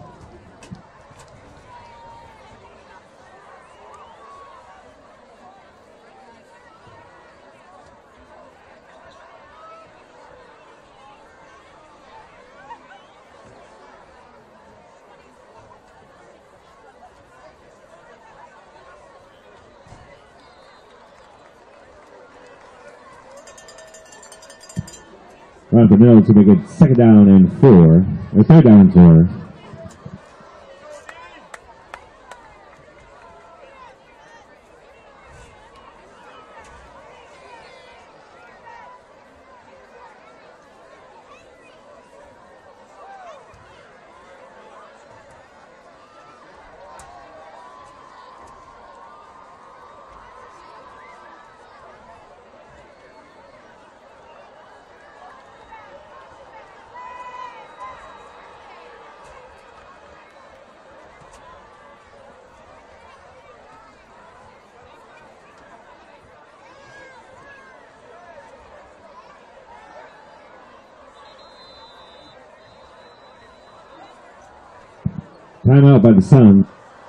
Speaker 5: Around the middle to make it 2nd down and 4, or 3rd down and 4. Timeout by the Suns.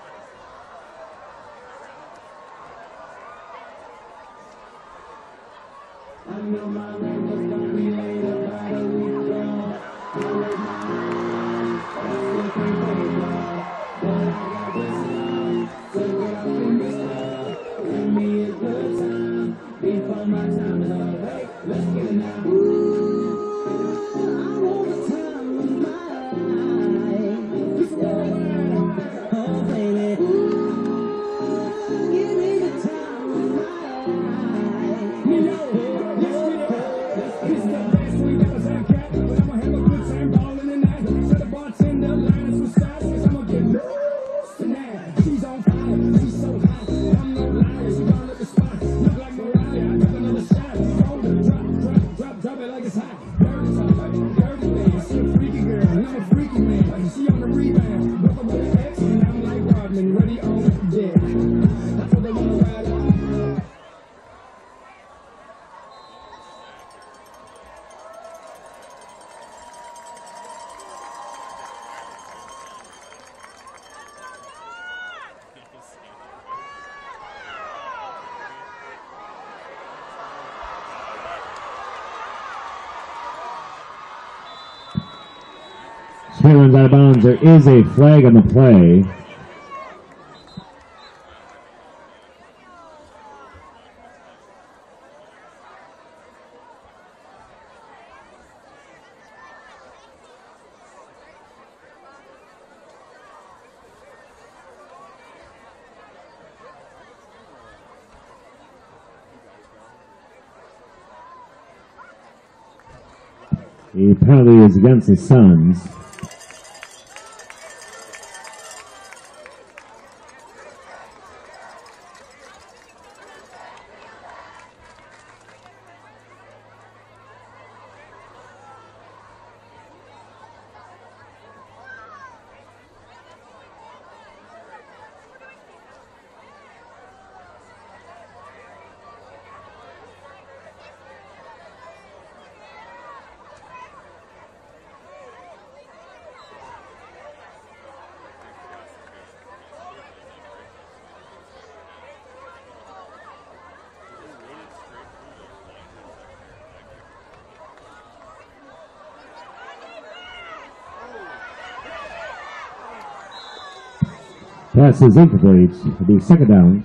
Speaker 5: Spin runs out of bounds. There is a flag on the play. A penalty is against the Suns. Pass is incomplete. It'll be second down.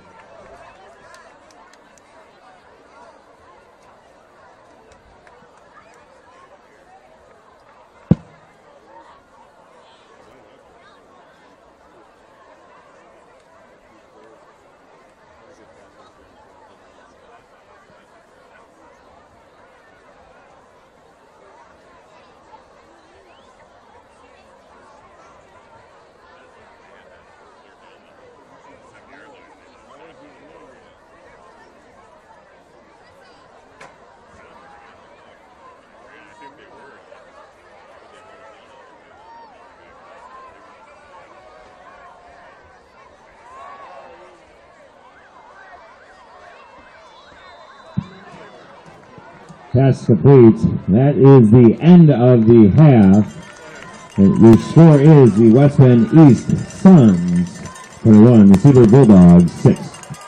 Speaker 5: Pass complete. That is the end of the half. The score is the West Bend East Suns 21, the Cedar Bulldogs 6.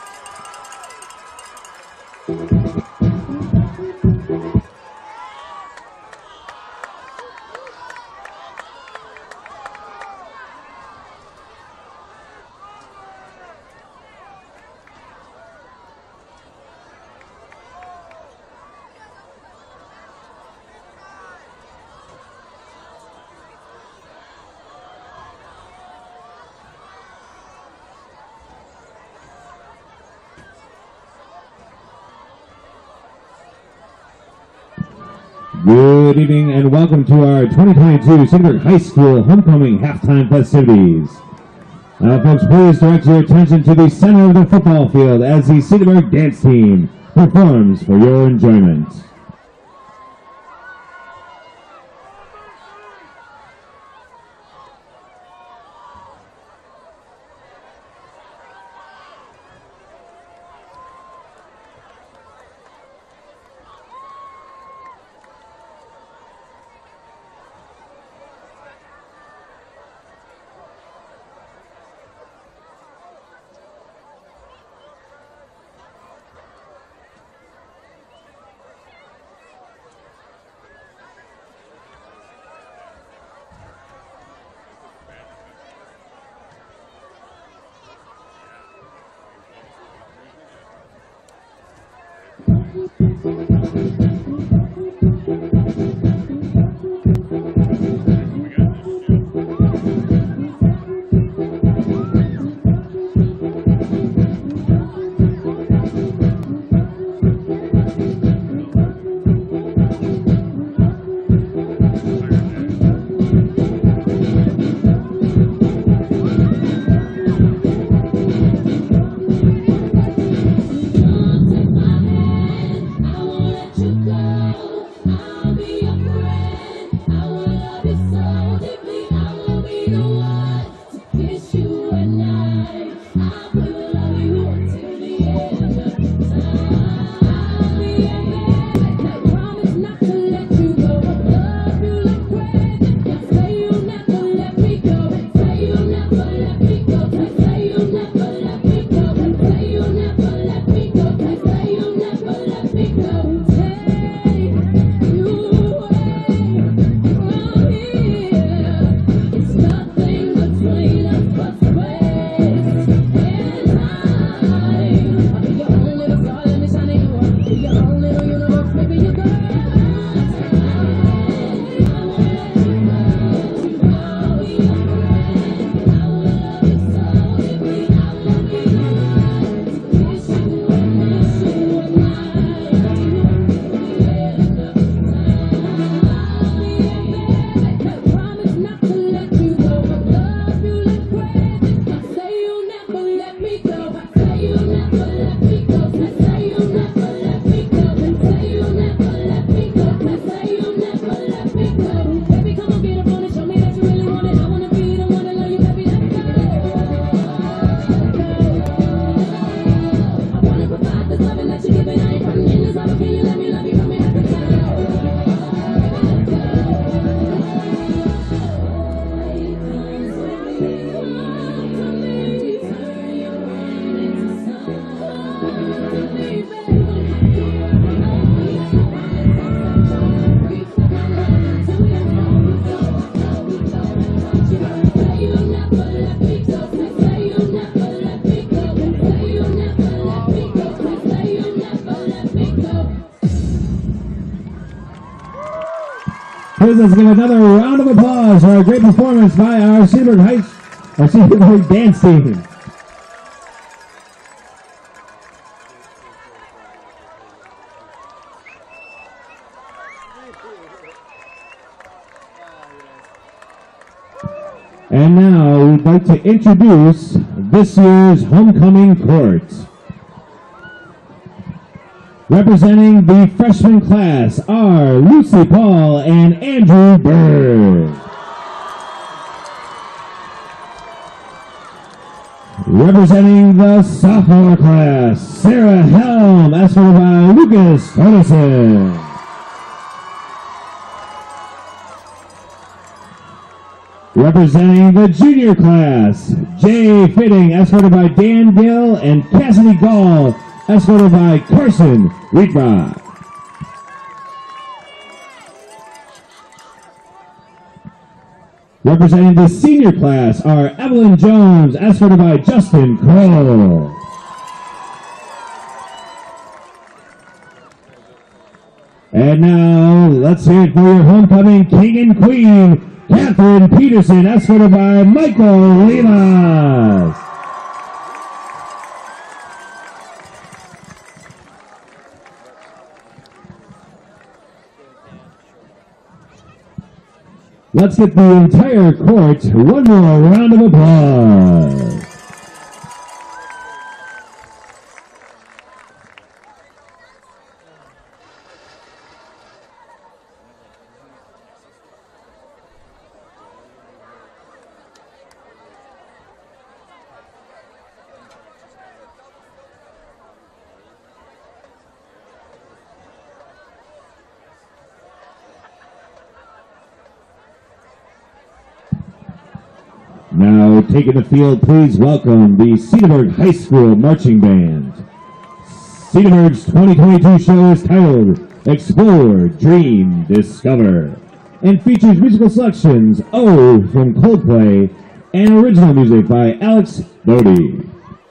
Speaker 5: Good evening and welcome to our 2022 Cedarburg High School Homecoming Halftime Festivities. Now folks, please direct your attention to the center of the football field as the Cedarburg dance team performs for your enjoyment.
Speaker 6: It's nothing but plain and
Speaker 5: please let's give another round of applause for a great performance by our Cedarburg dance team. And now we'd like to introduce this year's homecoming court. Representing the freshman class are Lucy Paul and Andrew Bird. Representing the sophomore class, Sarah Helm, escorted by Lucas Tornison. Representing the junior class, Jay Fitting, escorted by Dan Gill, and Cassidy Gall, escorted by Carson Wheatrock. Representing the senior class are Evelyn Jones, escorted by Justin Kroll. And now, let's hear it for your homecoming king and queen, Catherine Peterson, escorted by Michael Rivas. Let's get the entire court one more round of applause. Now, taking the field, please welcome the Cedarburg High School Marching Band. Cedarburg's 2022 show is titled Explore, Dream, Discover, and features musical selections Oh from Coldplay and original music by Alex Bodie.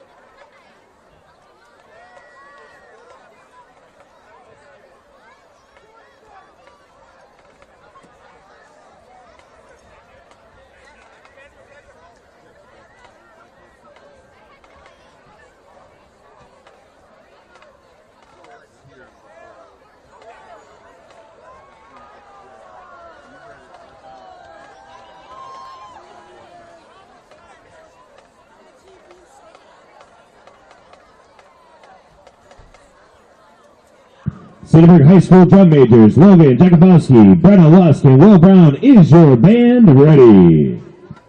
Speaker 5: Cedarburg High School drum majors Logan Jakubowski, Brenna Lusk, and Will Brown, is your band ready?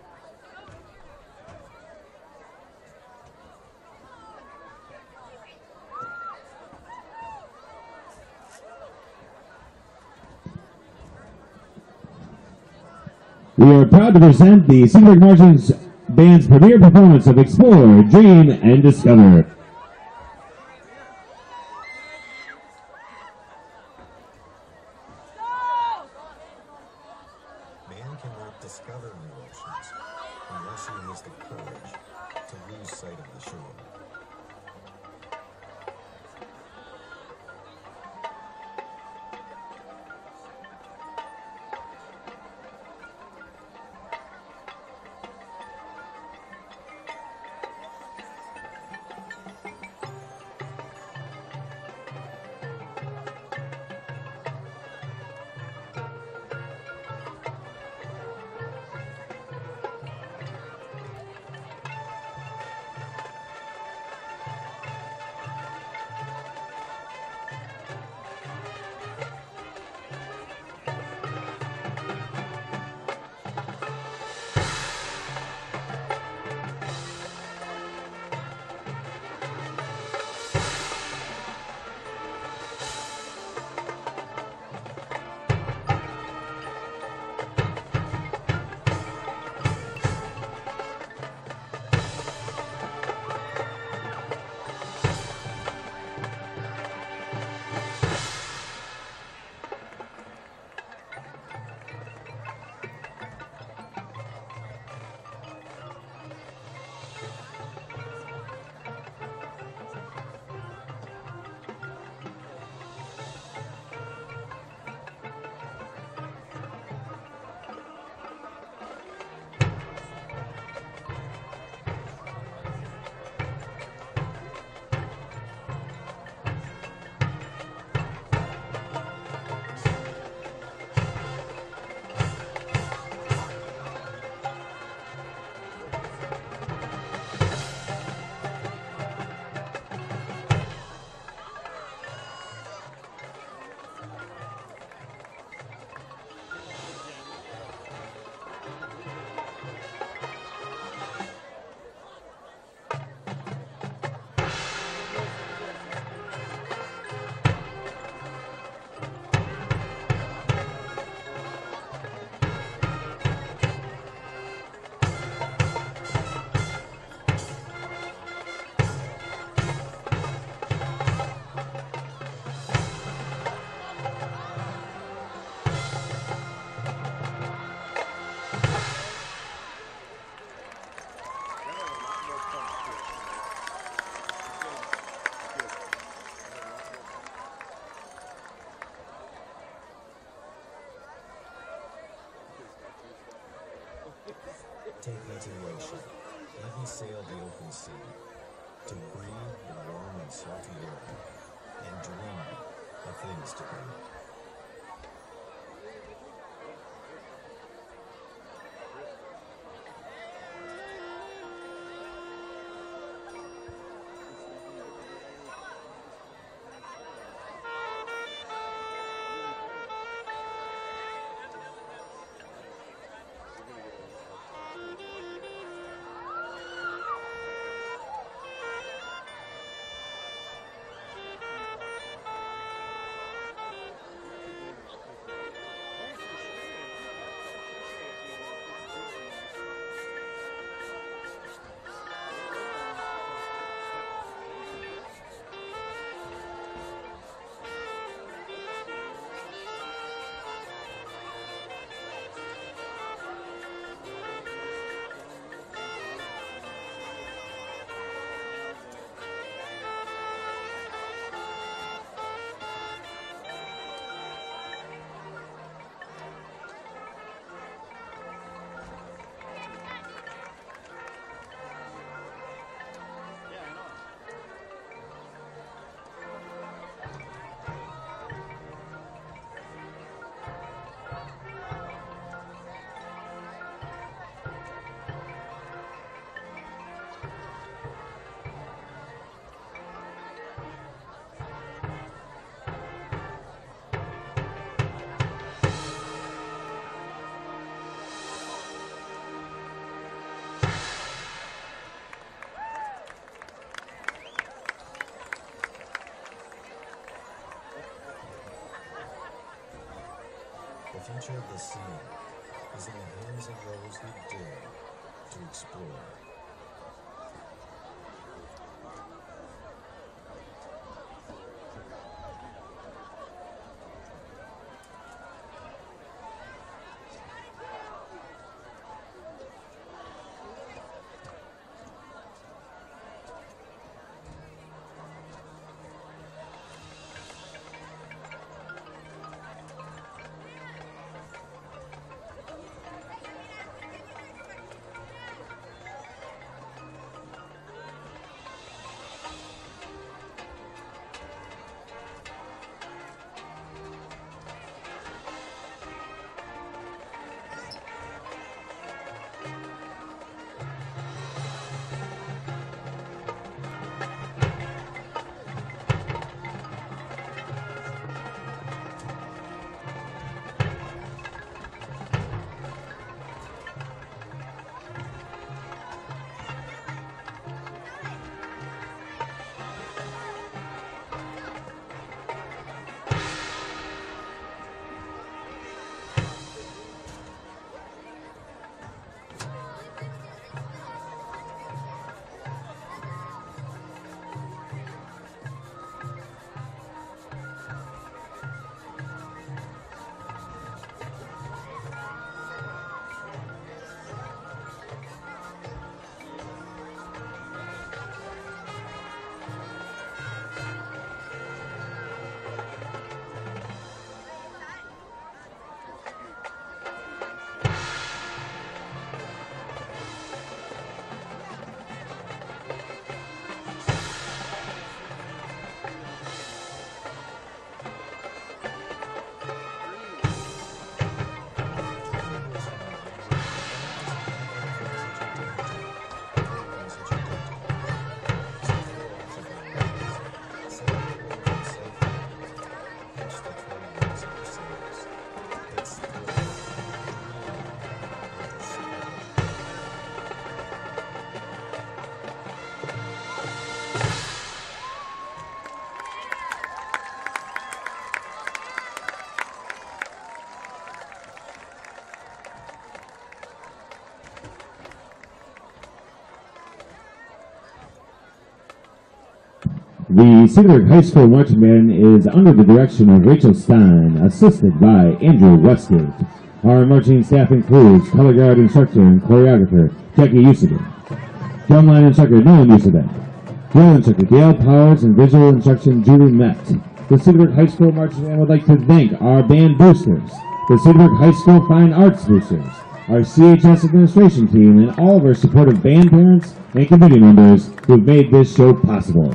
Speaker 5: We are proud to present the Cedarburg Marching Band's premiere performance of Explore, Dream, and Discover.
Speaker 7: Man cannot discover new oceans unless he has the courage to lose sight of the shore. Take me to the ocean. Let me sail the open sea. To breathe the warm and salty air. And dream of things to come. The future of the sea is in the hands of those who dare to explore.
Speaker 5: The Cedarburg High School Marching Band is under the direction of Rachel Stein, assisted by Andrew Westgate. Our marching staff includes color guard instructor and choreographer Jackie Usadin, drumline instructor Nolan Usadin, drill instructor Gail Powers, and visual instruction Julie Met. The Cedarburg High School Marching Band would like to thank our band boosters, the Cedarburg High School Fine Arts boosters, our CHS administration team, and all of our supportive band parents and committee members who have made this show possible.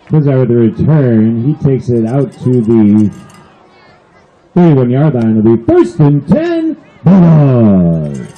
Speaker 5: Quizar with the return. He takes it out to the 31-yard line. It'll be 1st and 10. Bulldogs.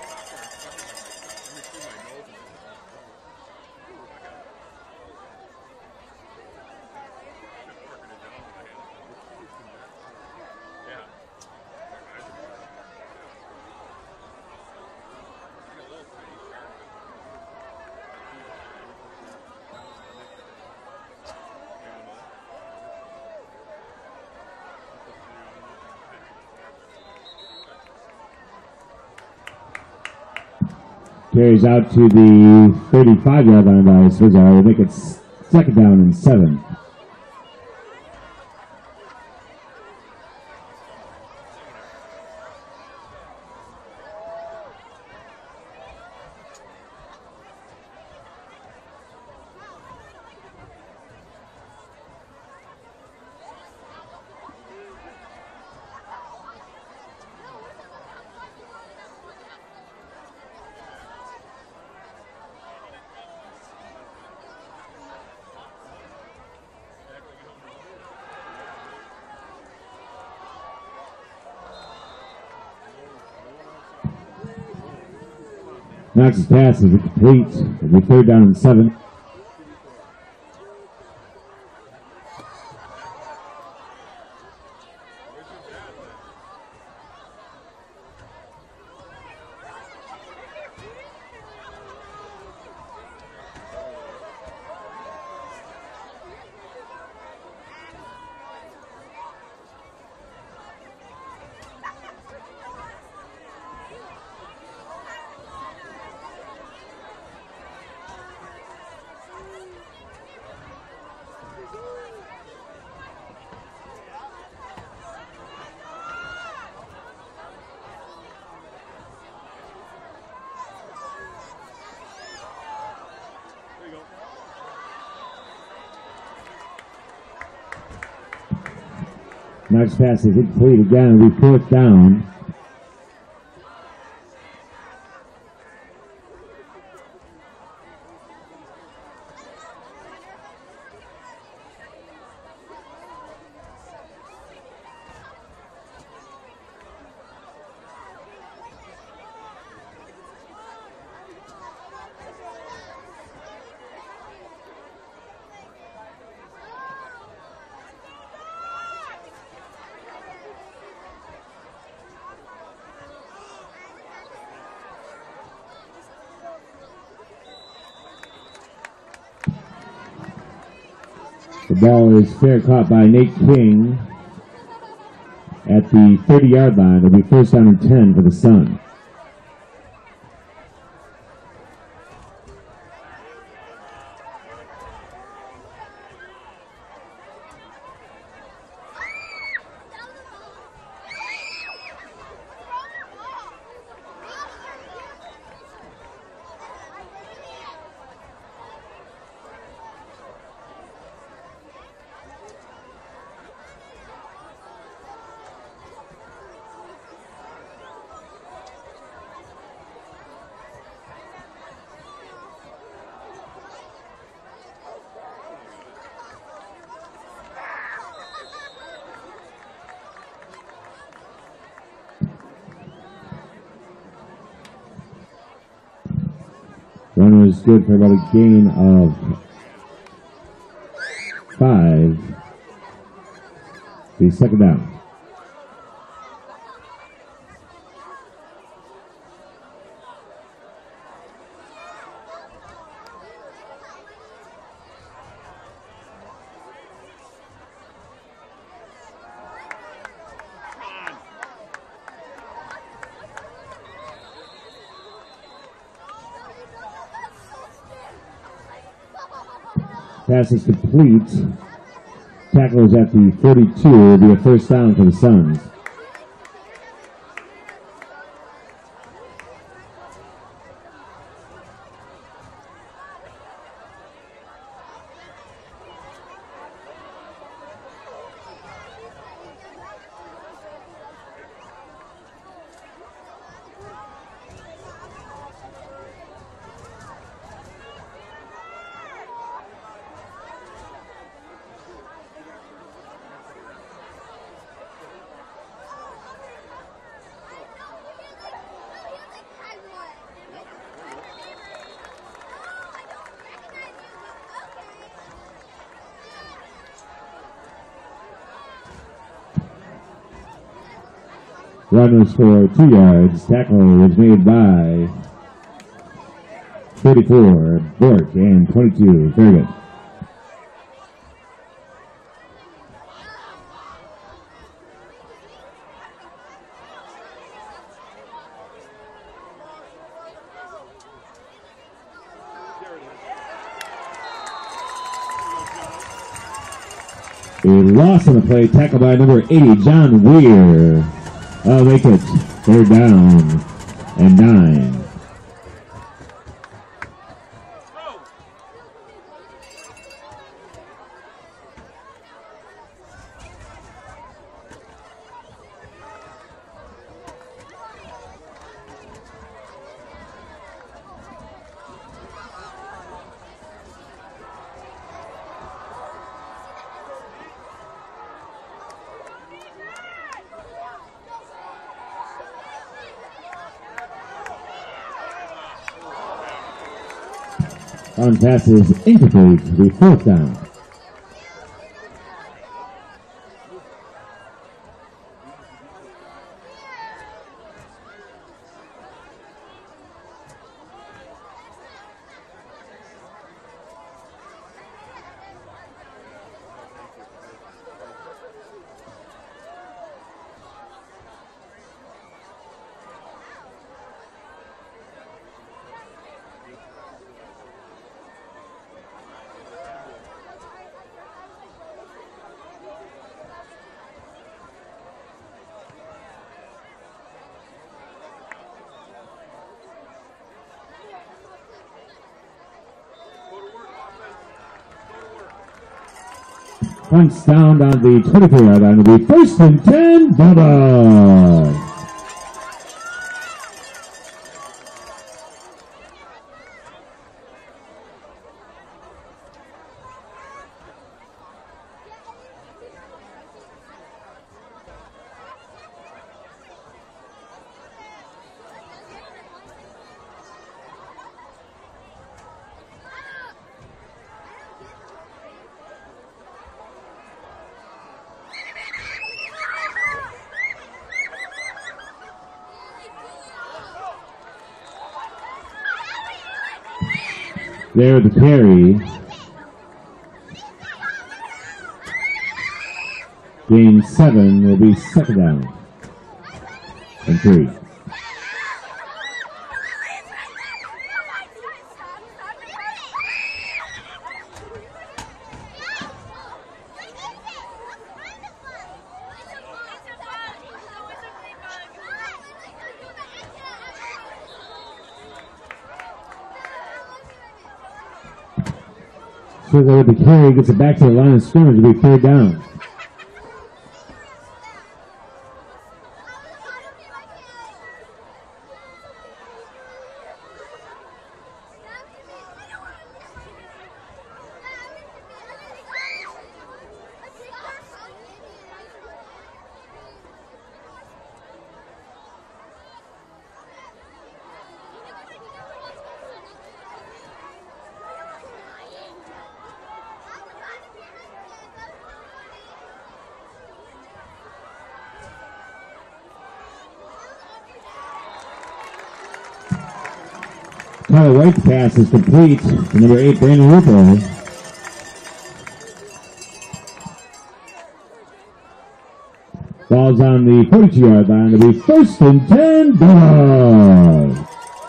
Speaker 5: Carries out to the 35-yard line by Cedarburg. They make it 2nd down and 7. Knox's pass is complete. It'll be 3rd down and 7. Knox pass is incomplete again. It'll be 4th down. The ball is fair caught by Nate King at the 30-yard line. It'll be 1st down and 10 for the Sun. Runner is good for about a gain of 5. The 2nd down. Pass is complete. Tackle is at the 42. It'll be a 1st down for the Suns. Run was for 2 yards. Tackle was made by 34, Bork, and 22. Very good. A loss on the play, tackled by number 80, John Weir. I'll make it 3rd down and 9. On pass is incomplete. The 4th down. Punts down on the 24-yard line. It'll be 1st and 10. Bulldogs. There the carry. Gain 7 will be 2nd down and 3. So with the carry, gets it back to the line of scrimmage, it'll be 3rd down. Tyler White's pass is complete to number 8, Brandon Rupert. Ball's on the 42-yard line. It'll be 1st and 10. Bulldogs.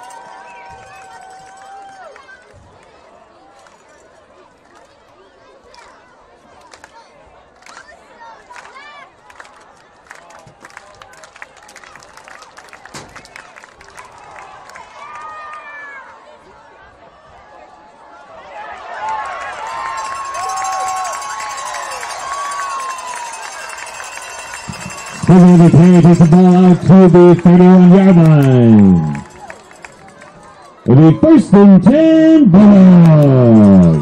Speaker 5: Kevin McKay takes the ball out to the 31-yard line. It'll be 1st and 10, Bulldogs.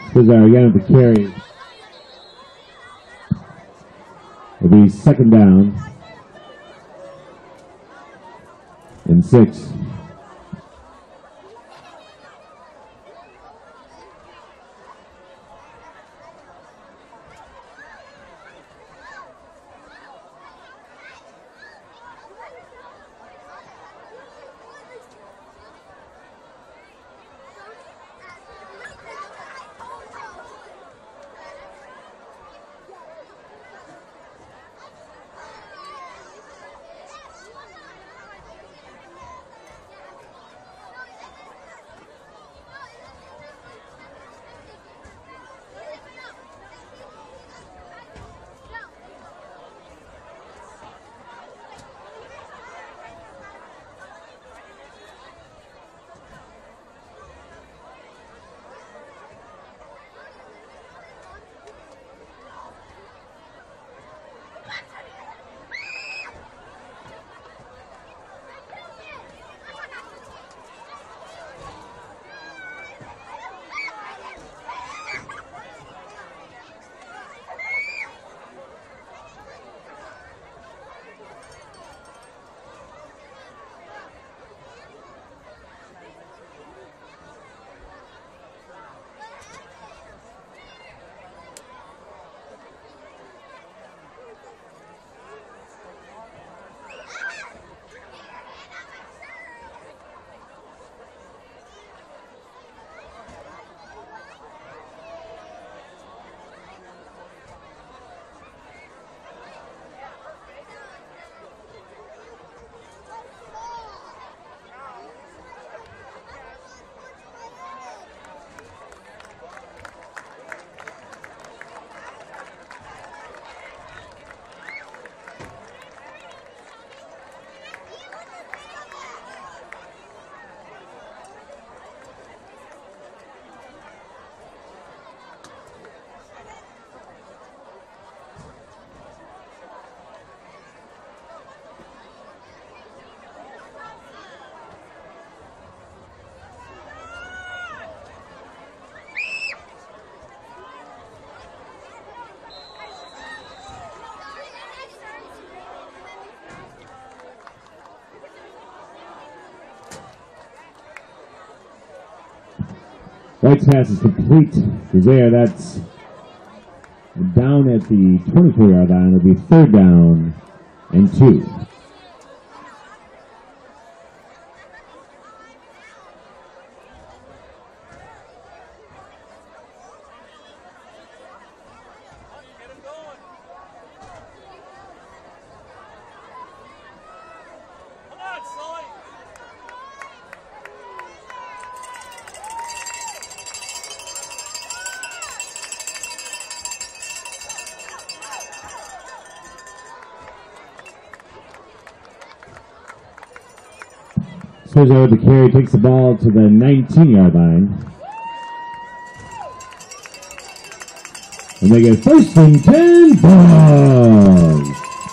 Speaker 5: Cesar again with the carry. It'll be second down and 6. White's pass is complete. There, that's down at the 24-yard line. It'll be third down and 2. Squares over the carry, takes the ball to the 19-yard line. And they get first and 10 balls.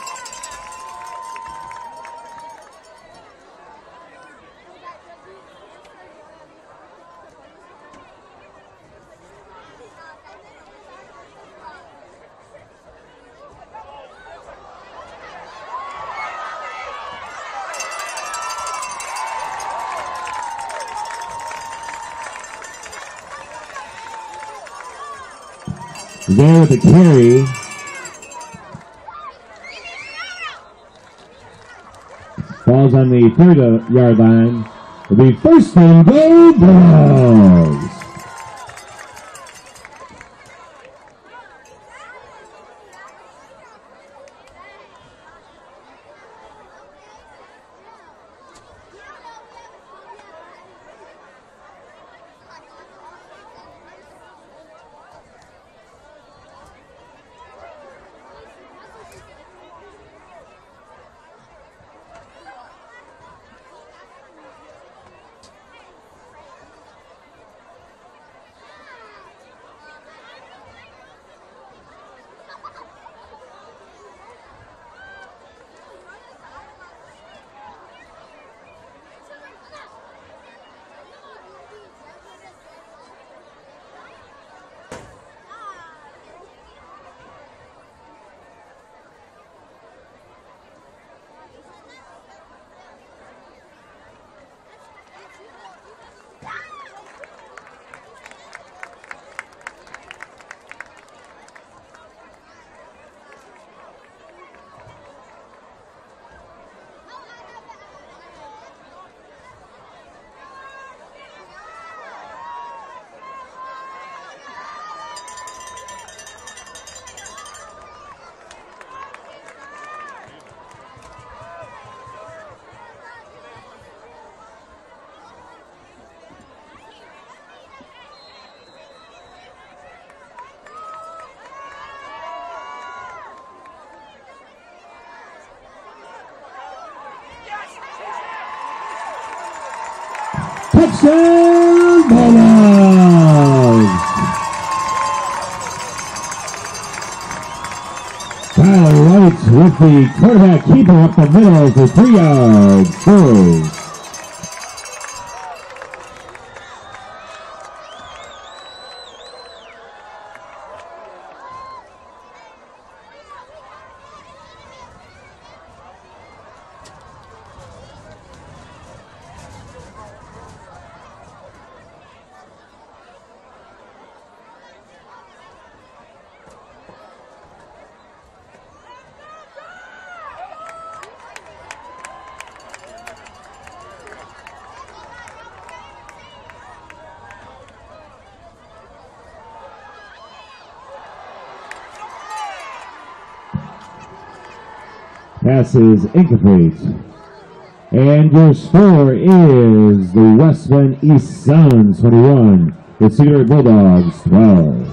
Speaker 5: There with the carry. Ball's on the 30-yard line. It'll be first and goal, balls. Touchdown, Bulldogs! Tyler Wright with the quarterback keeper up the middle for 3 yards. Scores. Pass is incomplete. And your score is the West Bend East Suns 21, the Cedarburg Bulldogs 12.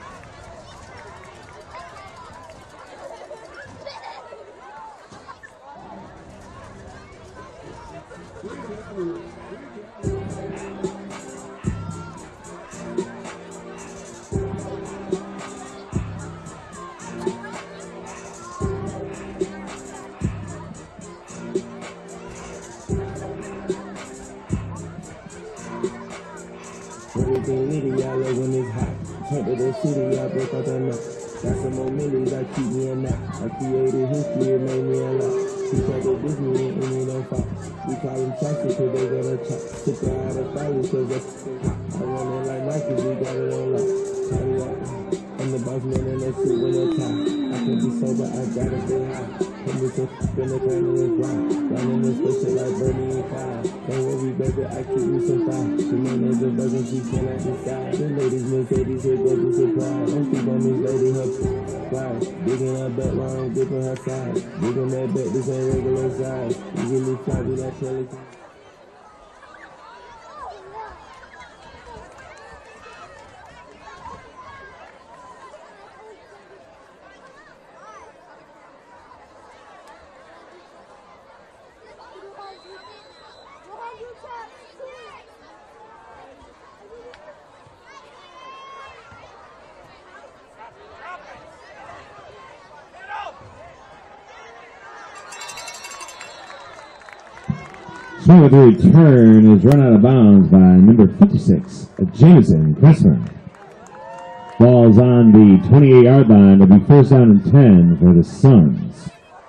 Speaker 1: Everything litty, I love when it's hot. Turn to the city, I broke out the knot. Got some more millies, I keep me a knot. I created history, it made me a lot. He tried to diss me and we don't fight. We call them chocolate cause they gonna chop. Took her out of fire cause that's hot. I run it like Nike, we got it on lock. Tidy up. I'm the boss man in that suit with a tie. I can't be sober, I gotta stay high. Come with some in the family and fly. Running this special like Bernie and Clyde. Don't worry, baby, I keep you some fire. She knows the virgin, she cannot decide. The ladies Mercedes, here go to surprise. Don't sleep on this lady, her fly. Digging her back while I'm gripping her side. Digging that back, this ain't regular size. You really fly with that trailer.
Speaker 5: So the return is run out of bounds by number 56, Jameson Cressman. Ball's on the 28-yard line. It'll be first down and 10 for the Suns.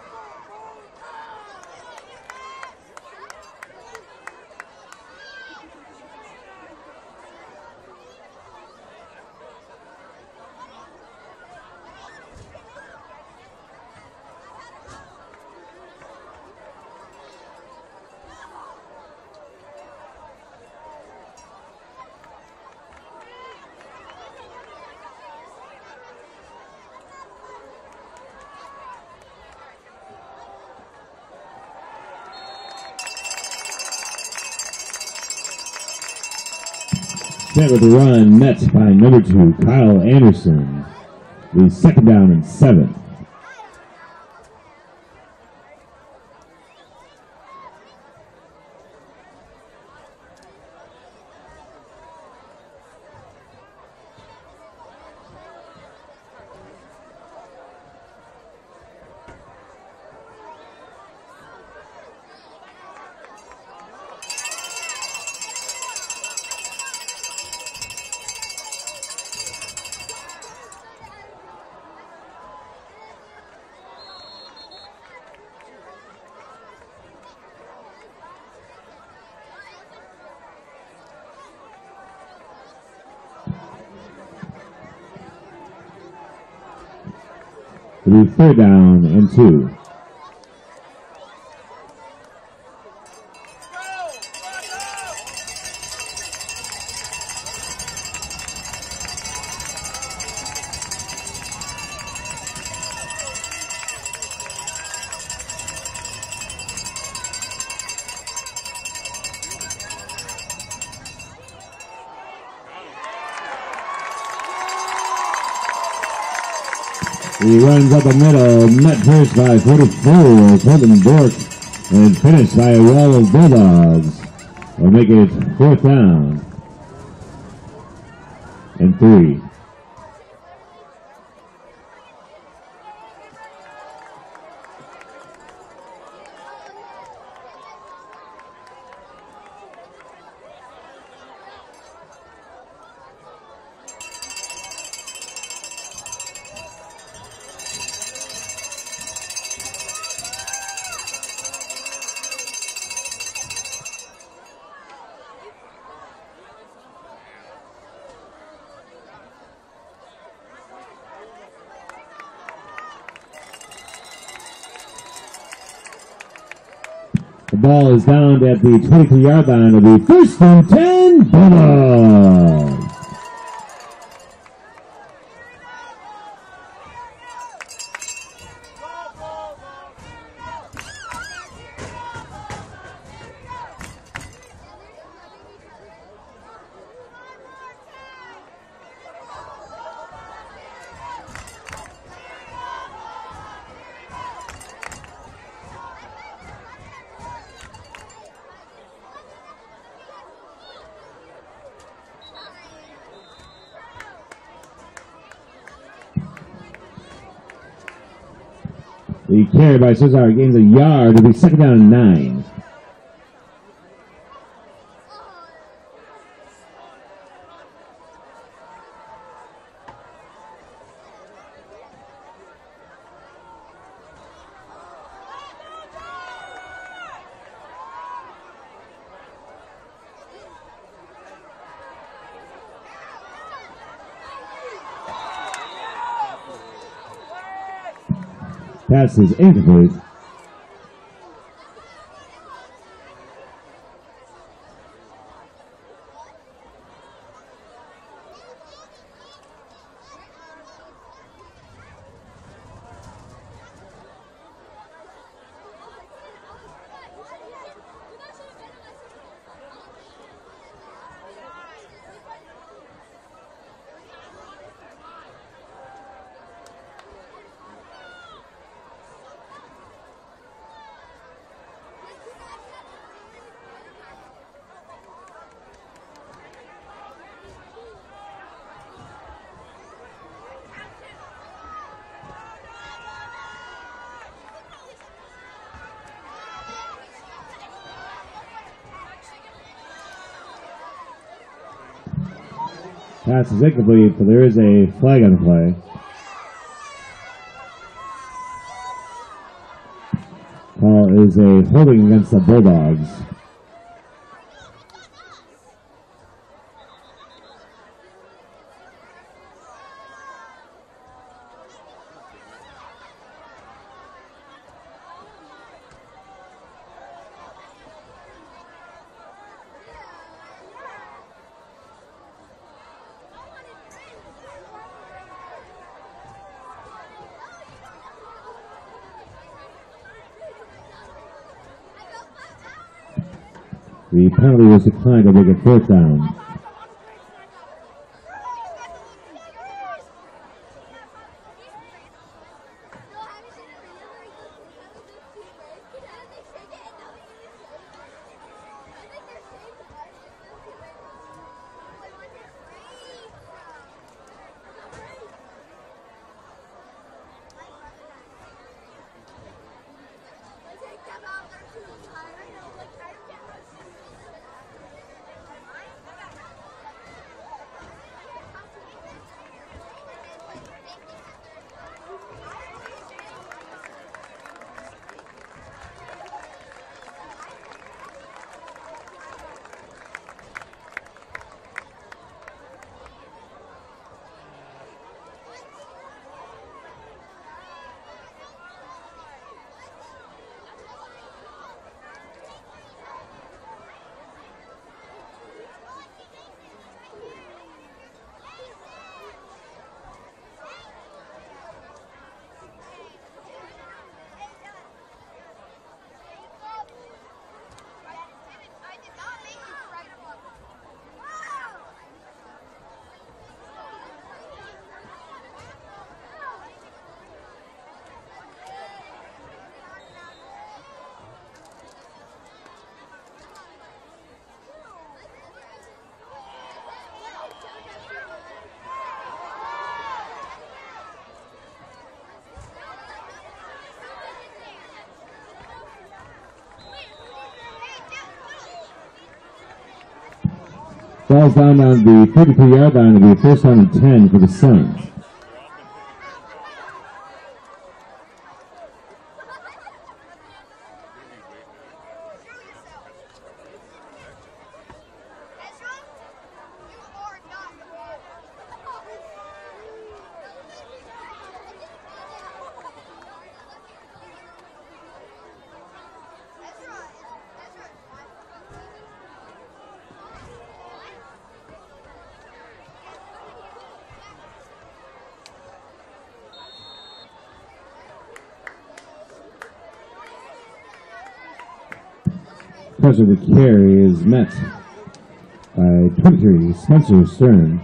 Speaker 5: Set with the run, met by number 2, Kyle Anderson. The second down and 7. It'll be third down and 2. He runs up the middle, met first by 44, Colton Bork, and finished by a wall of Bulldogs. Will make it 4th down and 3. The ball is down at the 23-yard line. It'll be 1st and 10, Bulldogs. The carry by Cedarburg gains a yard. It'll be 2nd down and 9. Pass is incomplete. Pass is incomplete, but there is a flag on the play. Call is a holding against the Bulldogs. The penalty was declined to make it 4th down. Ball's down on the 33-yard line. It'll be first down and 10 for the Suns. Pressure to carry is met by 23, Spencer Stern.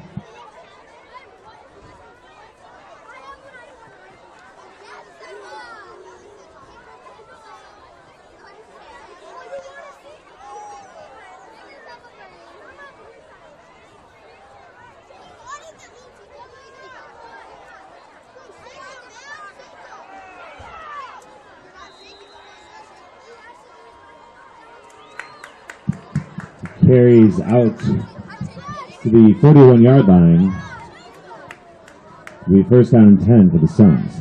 Speaker 5: Carries out to the 41-yard line. It'll be first down and 10 for the Suns.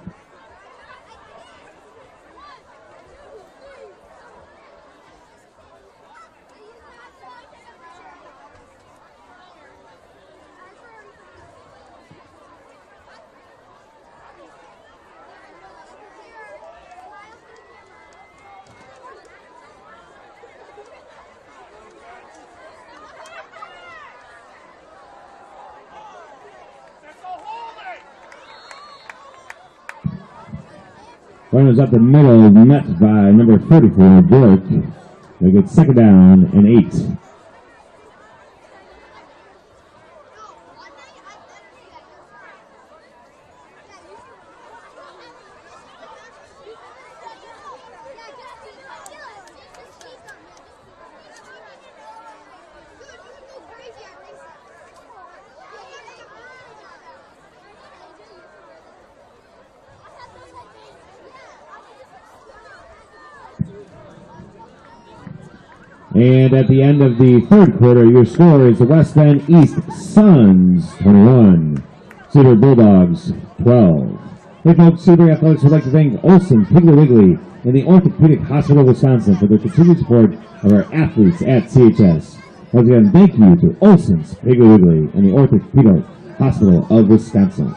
Speaker 5: Runners up the middle, met by number 44, Burke. They get second down and 8. And at the end of the third quarter, your score is the West Bend East Suns 21, Cedar Bulldogs 12. Hey folks, Cedarburg Athletics would like to thank Olson's Piggly Wiggly and the Orthopedic Hospital of Wisconsin for their continued support of our athletes at CHS. Once again, thank you to Olson's Piggly Wiggly and the Orthopedic Hospital of Wisconsin.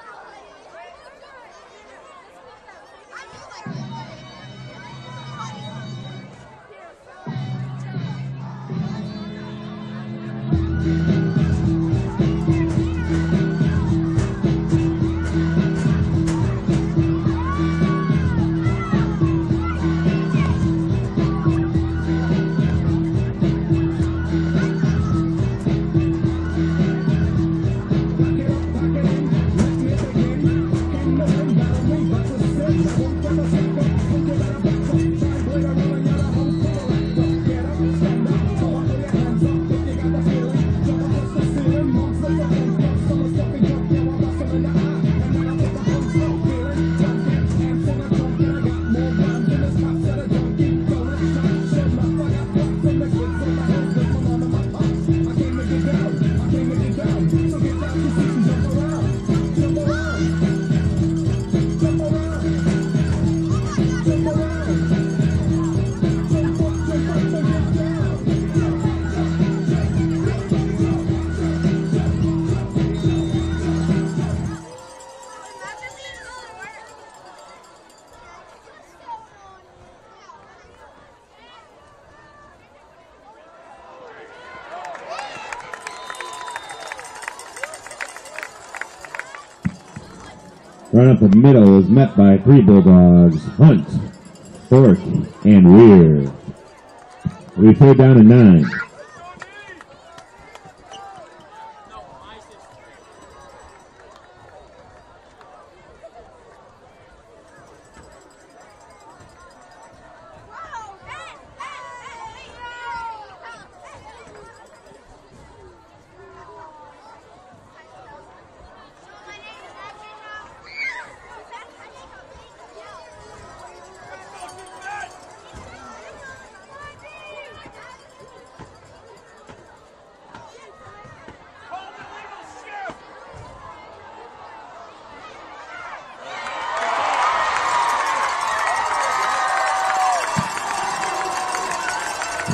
Speaker 5: Run up the middle is met by 3 Bulldogs, Hunt, Fork, and Weir. We third down and 9.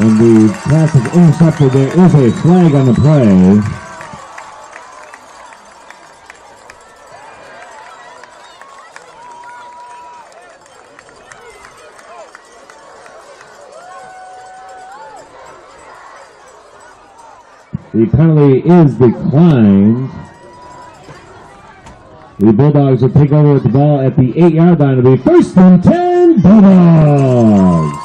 Speaker 5: And the pass is intercepted. There is a flag on the play. The penalty is declined. The Bulldogs will take over with the ball at the 8-yard line. It'll be 1st and 10, Bulldogs.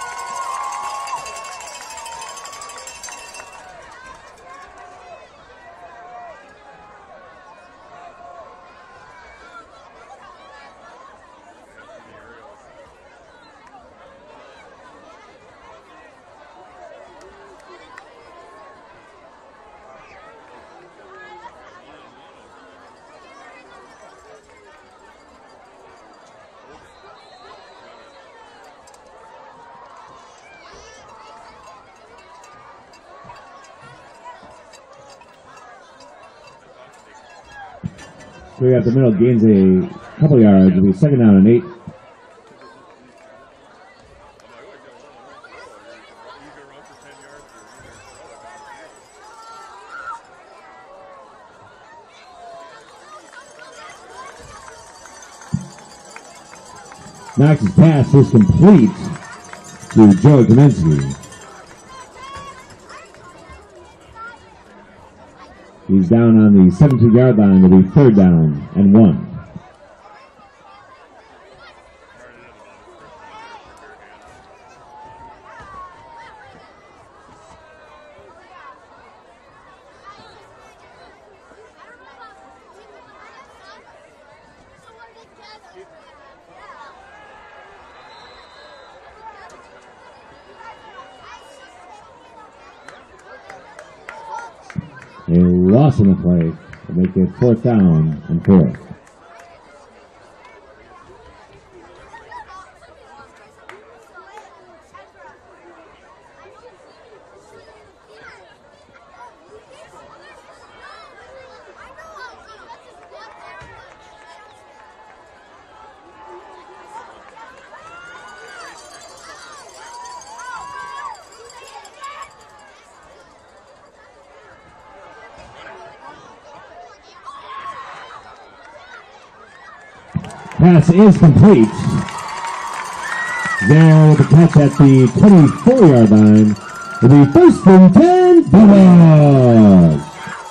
Speaker 5: Clear up the middle, gains a couple yards. It'll be 2nd down and 8. Knox's pass is complete to Joe Kaminsky. He's down on the 17-yard line. It'll be 3rd down and 1. A loss in the play to make it 4th down and 4. Pass is complete. There with the catch at the 24-yard line. It'll be 1st and 10, Bulldogs.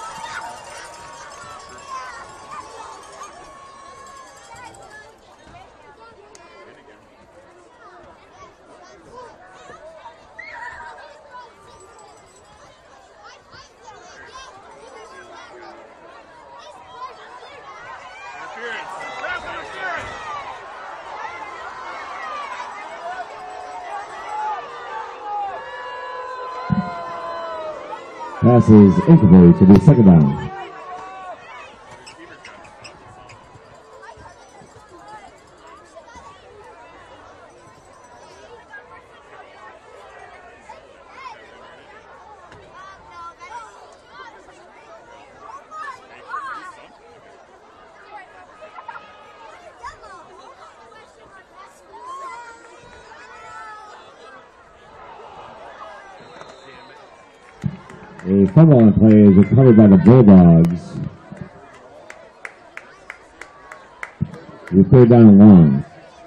Speaker 5: Pass is incomplete to be 2nd down. A fumble on the play is recovered by the Bulldogs. It'll be 3rd down and 1.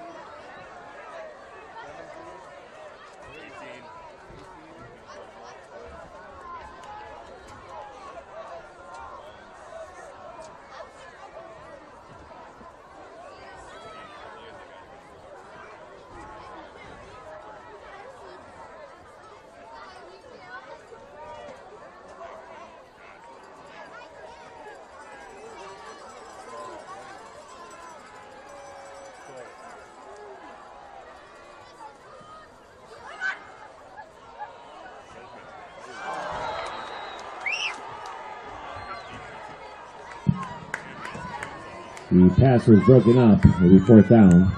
Speaker 5: The pass was broken up. It'll be 4th down.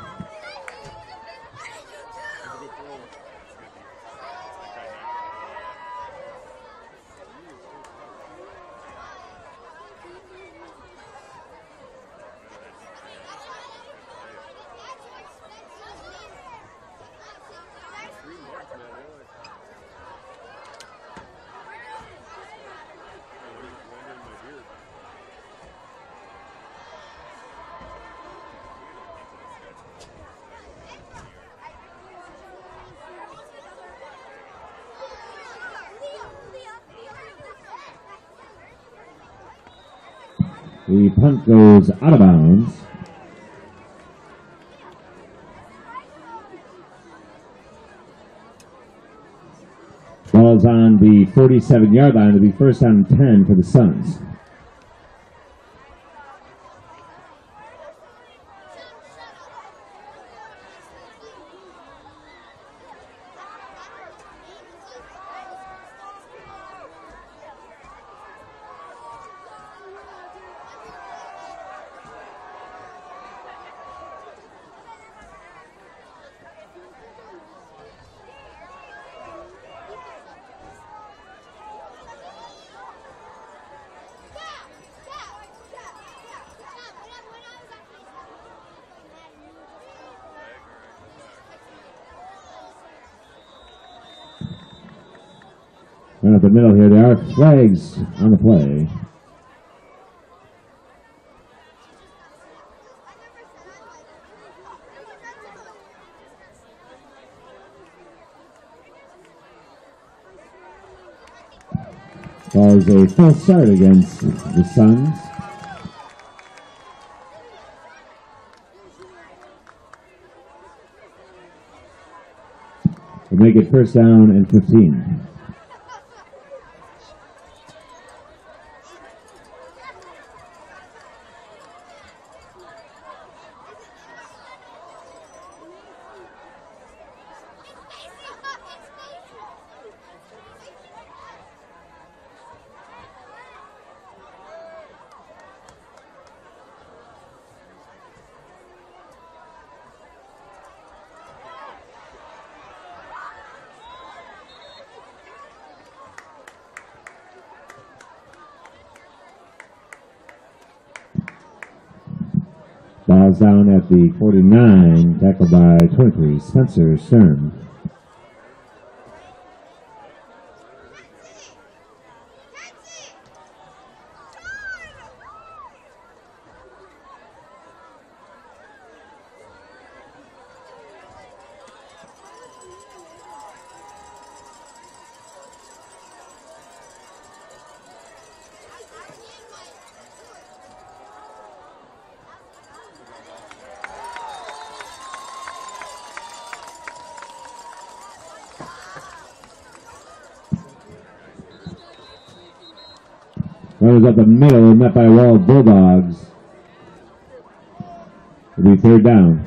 Speaker 5: The punt goes out of bounds. Ball's on the 47-yard line. It'll be first down and 10 for the Suns. Right up the middle here, there are flags on the play. Calls a false start against the Suns. We'll make it first down and 15. Ball's down at the 49, tackled by 23, Spencer Stern. Runners up the middle, met by a wall of Bulldogs. It'll be third down.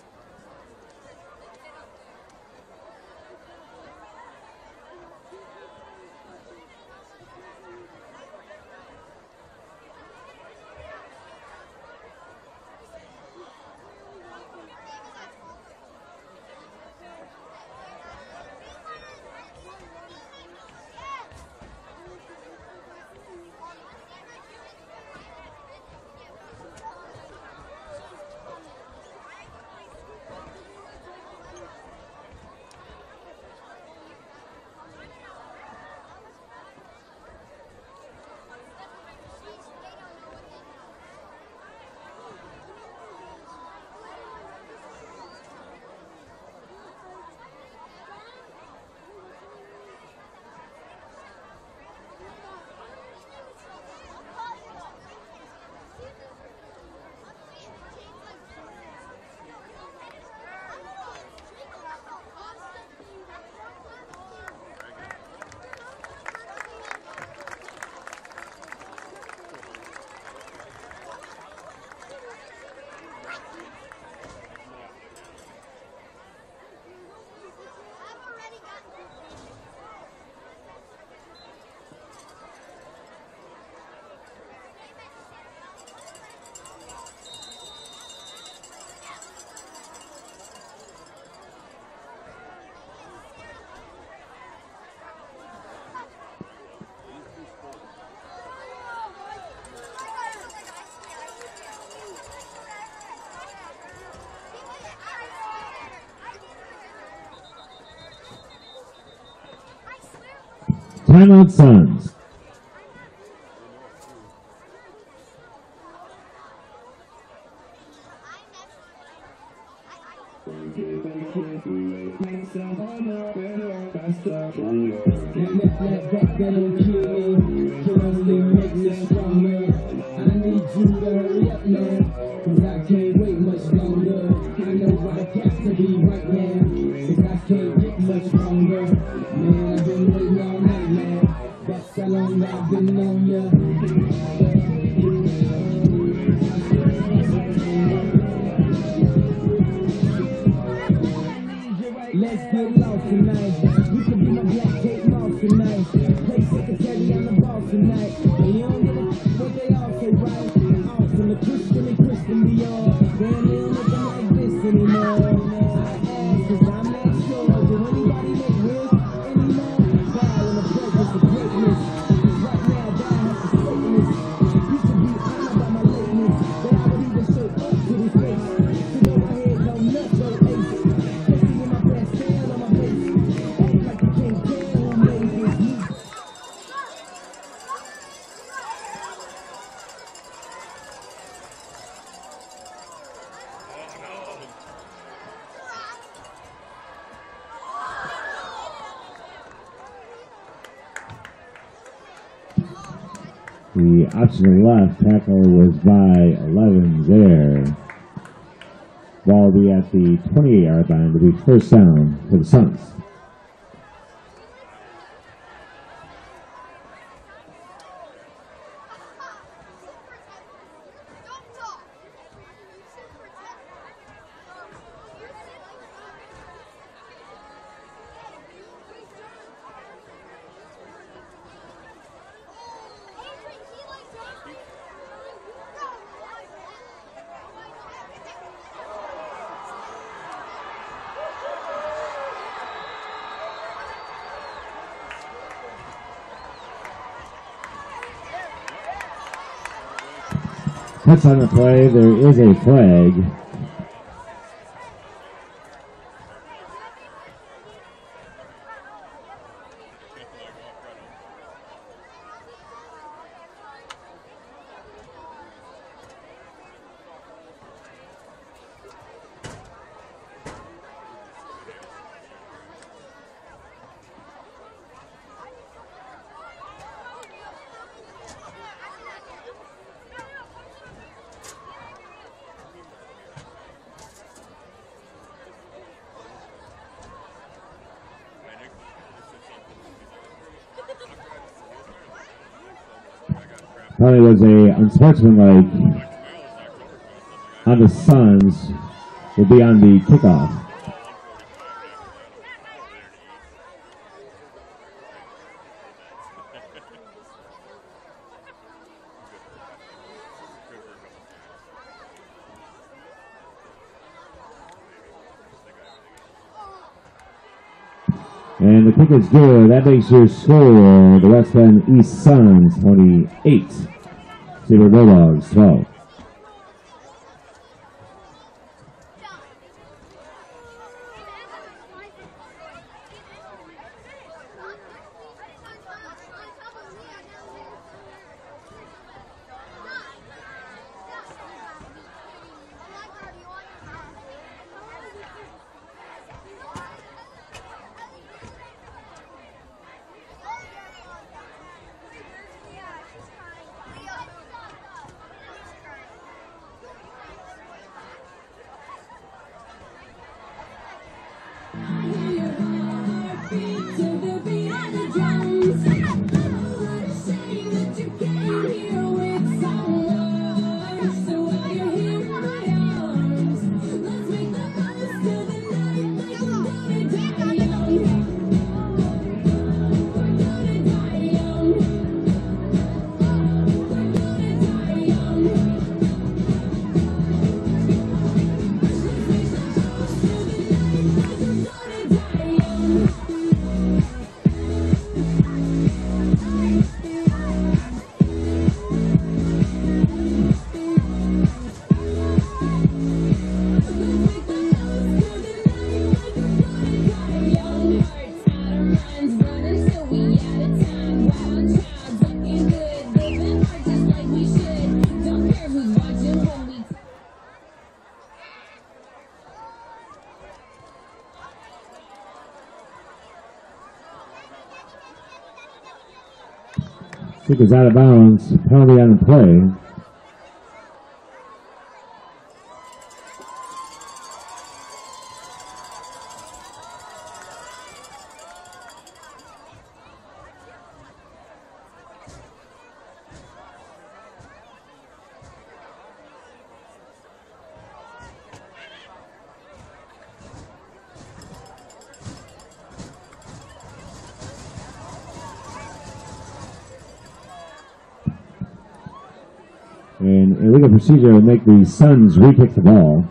Speaker 5: Timeout Suns.
Speaker 1: I need you I know what I got to be right now. 'Cause I can't get much longer. Man, I've been waiting all night now. That's how long I've been on ya. Let's get lost tonight. You can be my black Kate Moss tonight. Play secretary on the boss tonight. And you don't give a what they all say, right? Awesome, the Christian and Christian Dior. Damn, they don't make them like this anymore. I ask, 'cause I'm not sure. Do anybody make wish anymore? Bow in the presence of greatness. 'Cause right now, God has to Satanist. You should be honored by my lateness. That I would even show up to this place. So go ahead, go nuts, go ace. Especially in my best tail on my face. Act like you can't tell who made this music.
Speaker 5: The option left tackle was by 11 there. Ball will be at the 28-yard line to be first down for the Suns. That's on the play. There is a flag. Probably was a unsportsmanlike on the Suns. Will be on the kickoff. And the kick is good. That makes your score the West Bend East Suns 28, Cedarburg Bulldogs 12. Kick is out of bounds. Penalty on the play. And illegal procedure will make the Suns re-kick the ball.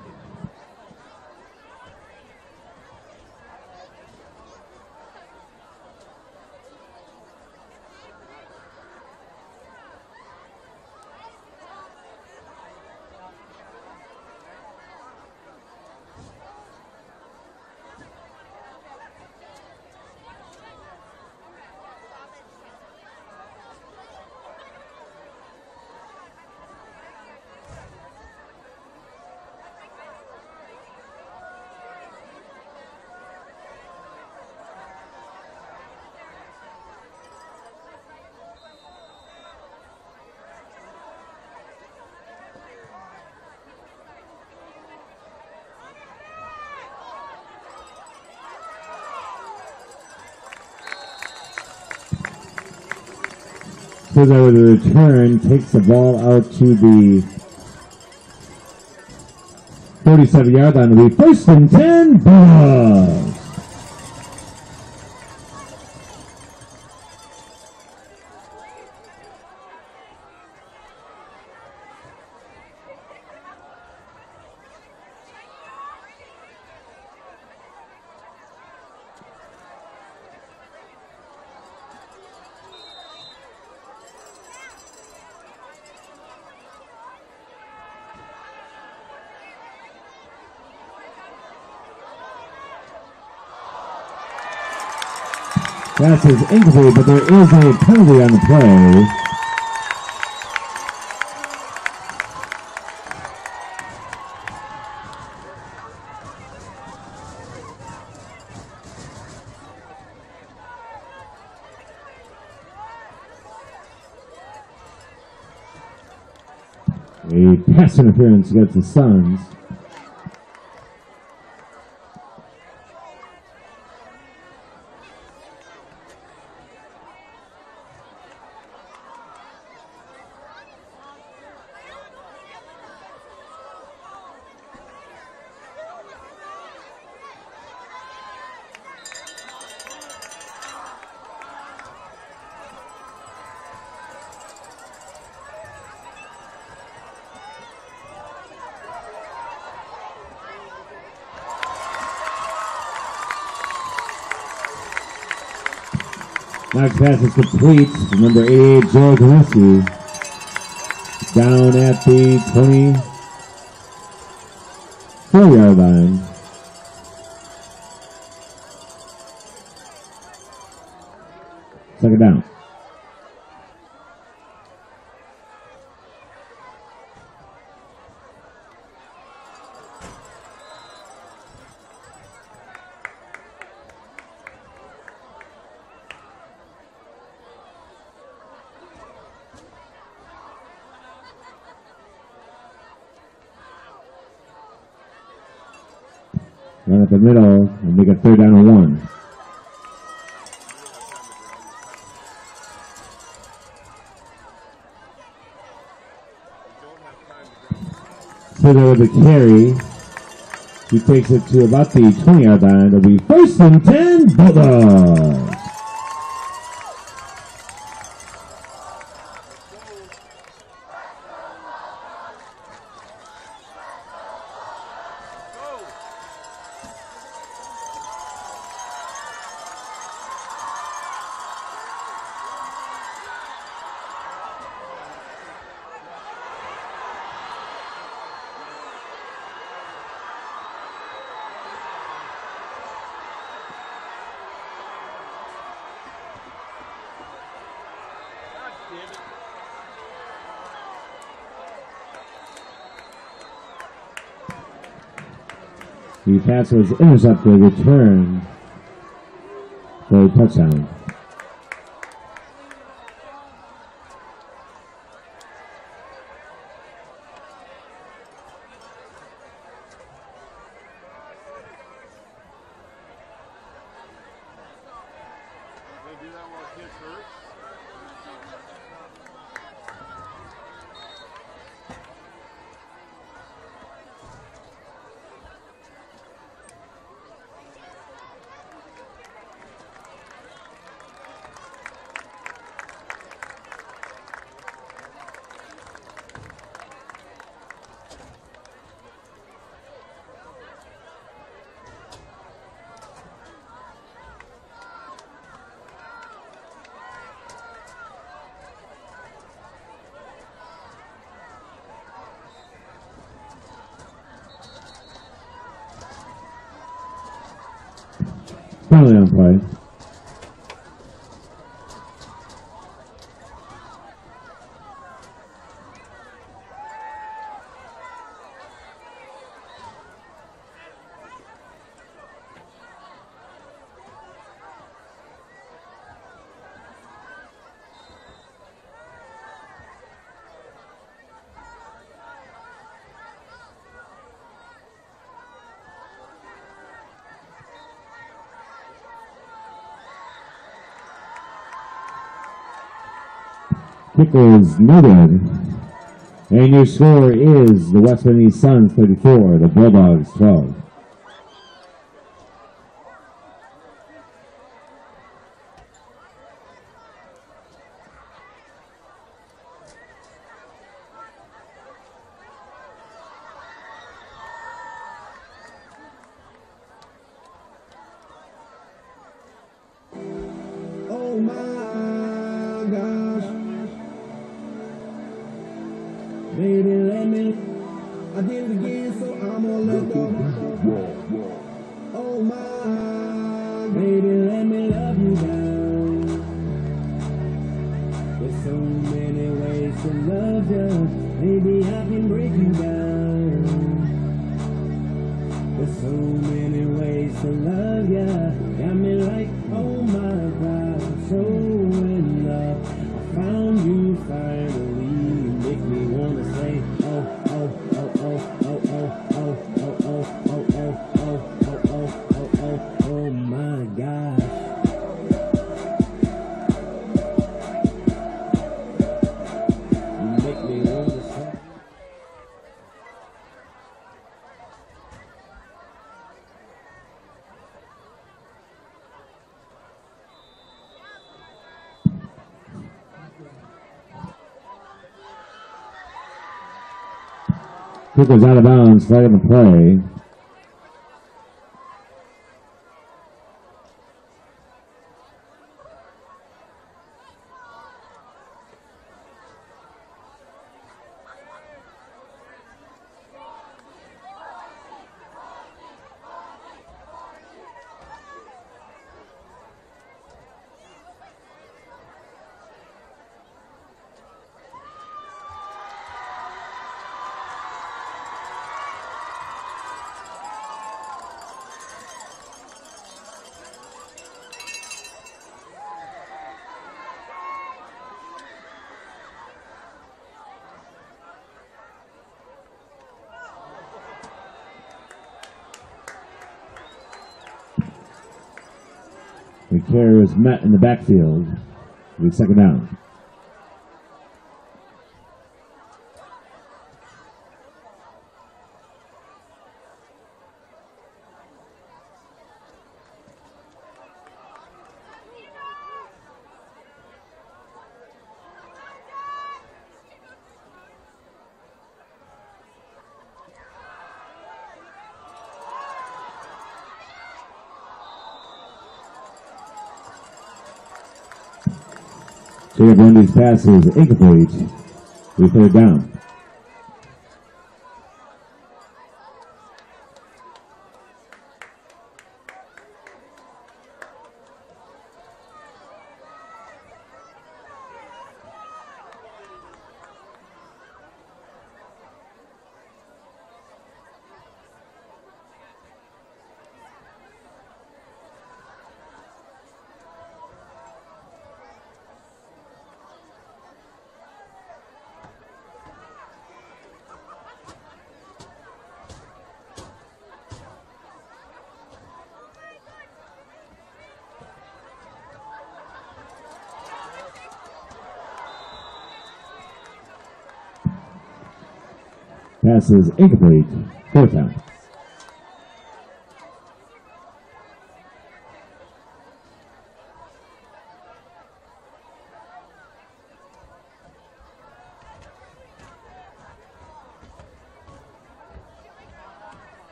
Speaker 5: Cesar with a return takes the ball out to the 37-yard line. It'll be 1st and 10. Bulldogs. Pass is incomplete, but there is a penalty on the play. A pass interference against the Suns. Next pass is complete. Number 88, Joe Gillespie. Down at the 24-yard line. Second down. Run up the middle and make a 3rd down and 1. Cesar with the carry. He takes it to about the 20-yard line. It'll be 1st and 10, Bulldogs. The pass was intercepted, return for a touchdown.
Speaker 2: They do that while kids hurt.
Speaker 5: Penalty on play. Kick is no good. And your score is the West Bend East Suns 34, the Bulldogs 12.
Speaker 1: Oh my gosh. Baby, let me. I did it again, so I'm gonna let go. Oh my. Baby, let me love you down. There's so many ways to love you. Maybe I can break you down. There's so many ways to love you. Got me like, oh my God, I'm so in love. I found you finally. You make me wanna say, oh, oh, oh, oh, oh, oh, oh, oh, oh, oh, oh, oh, oh, oh, oh, oh my gosh. You make me wanna say.
Speaker 5: Kick goes out of bounds, flag on the play. The carry is met in the backfield. It'll be second down. Jacob Lundy's pass is incomplete. We third down. Pass is incomplete. Fourth down.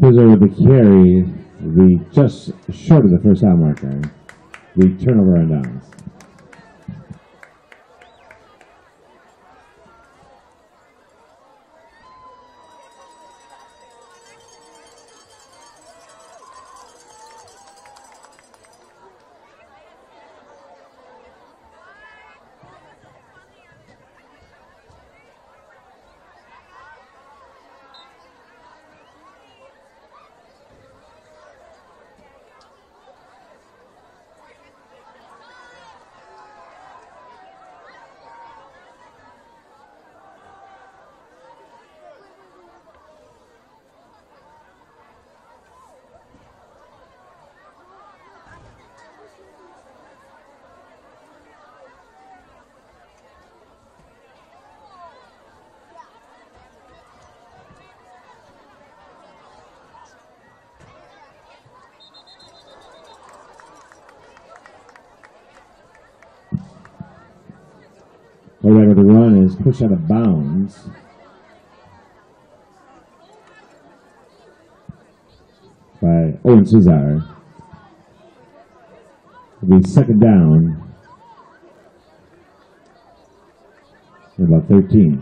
Speaker 5: Cruiser with the carry, the just short of the first down marker. The turnover on downs. Quarterback with the run is pushed out of bounds by Owen Cesar. It'll be second down at about 13.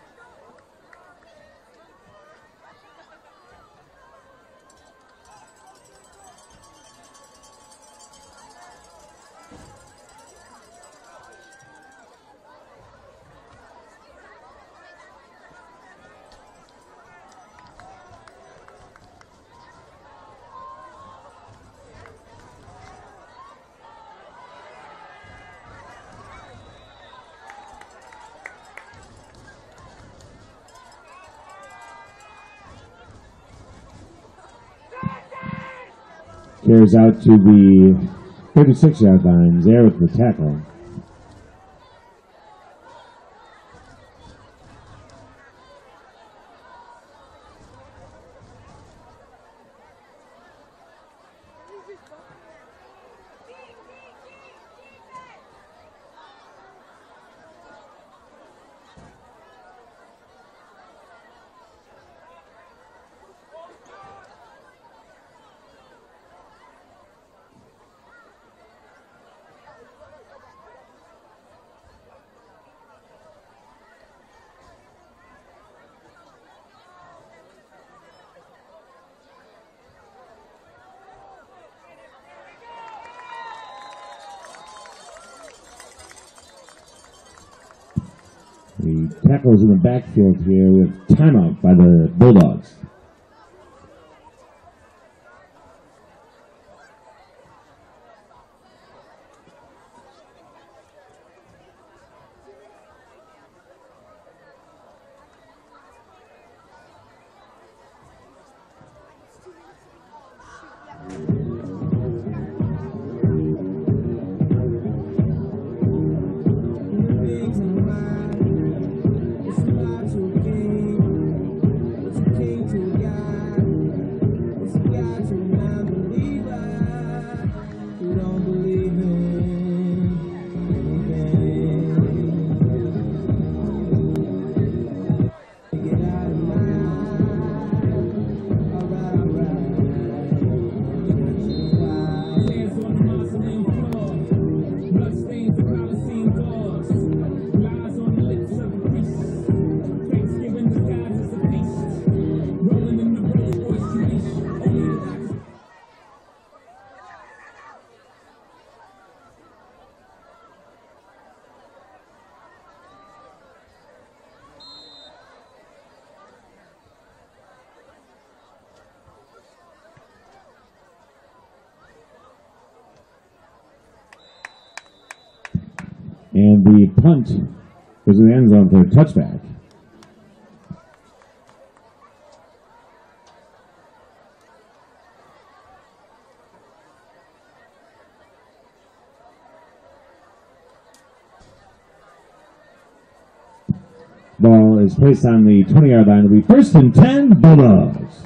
Speaker 5: Carries out to the 36-yard line. There with the tackle. The tackles in the backfield here with timeout by the Bulldogs. And the punt goes in the end zone for a touchback. Ball is placed on the 20-yard line. It'll be 1st and 10, Bulldogs.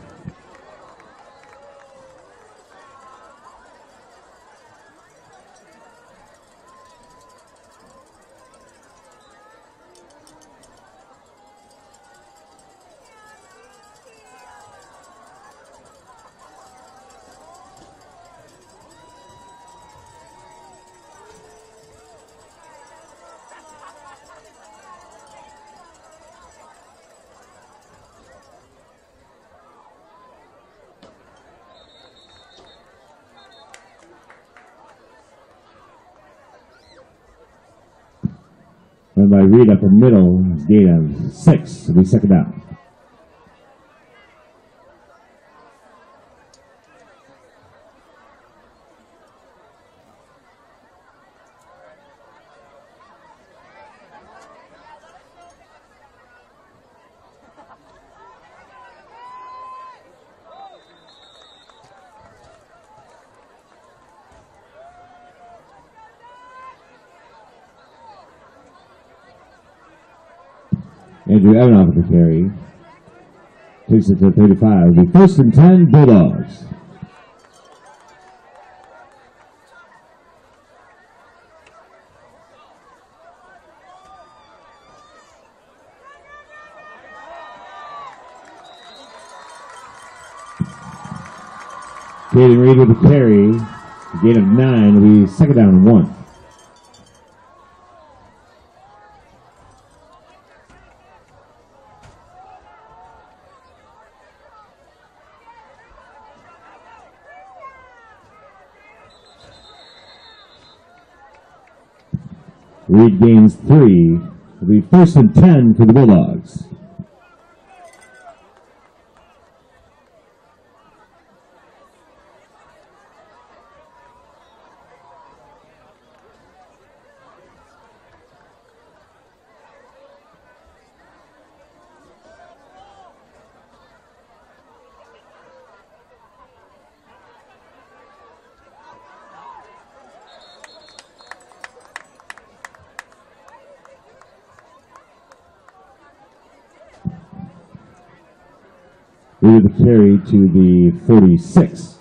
Speaker 5: And by Reed up the middle, gain of 6. It'll be second down. Andrew Evanoff with the carry. Takes it to 35. It'll be 1st and 10, Bulldogs. Caden Reed with the carry. A gain of 9. It'll be second down and 1. Reed gains 3. It'll be 1st and 10 for the Bulldogs. Reed with the carry to the 46.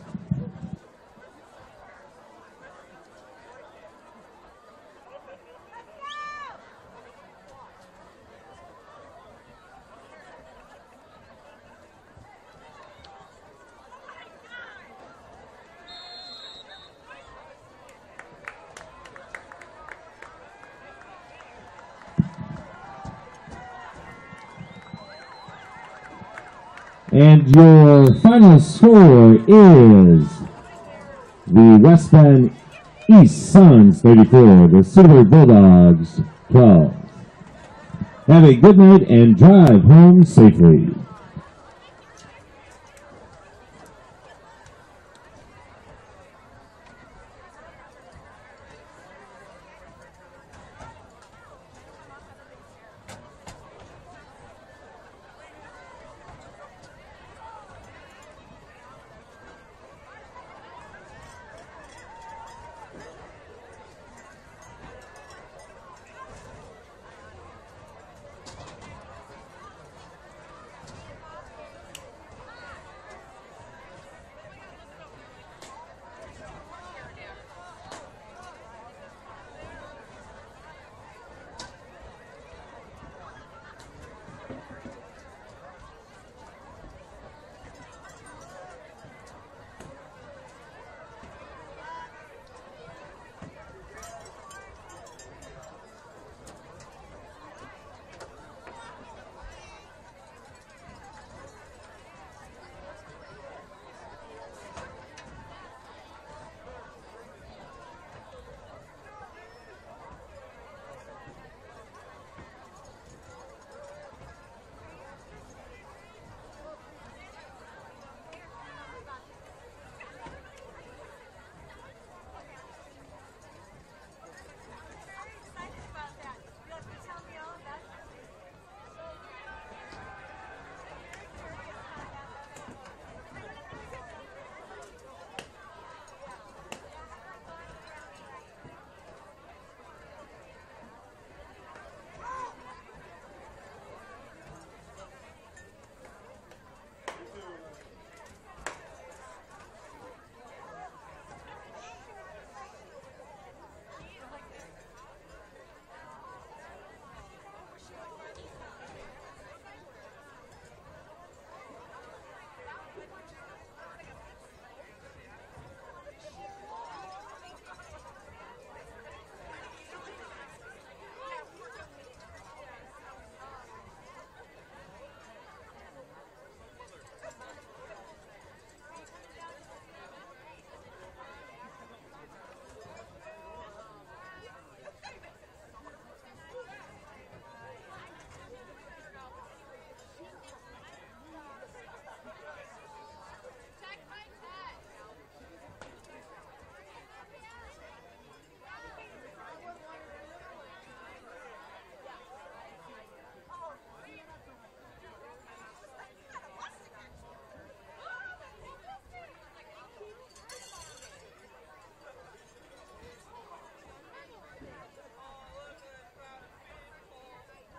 Speaker 5: And your final score is the West Bend East Suns 34, the Cedarburg Bulldogs 12. Have a good night and drive home safely.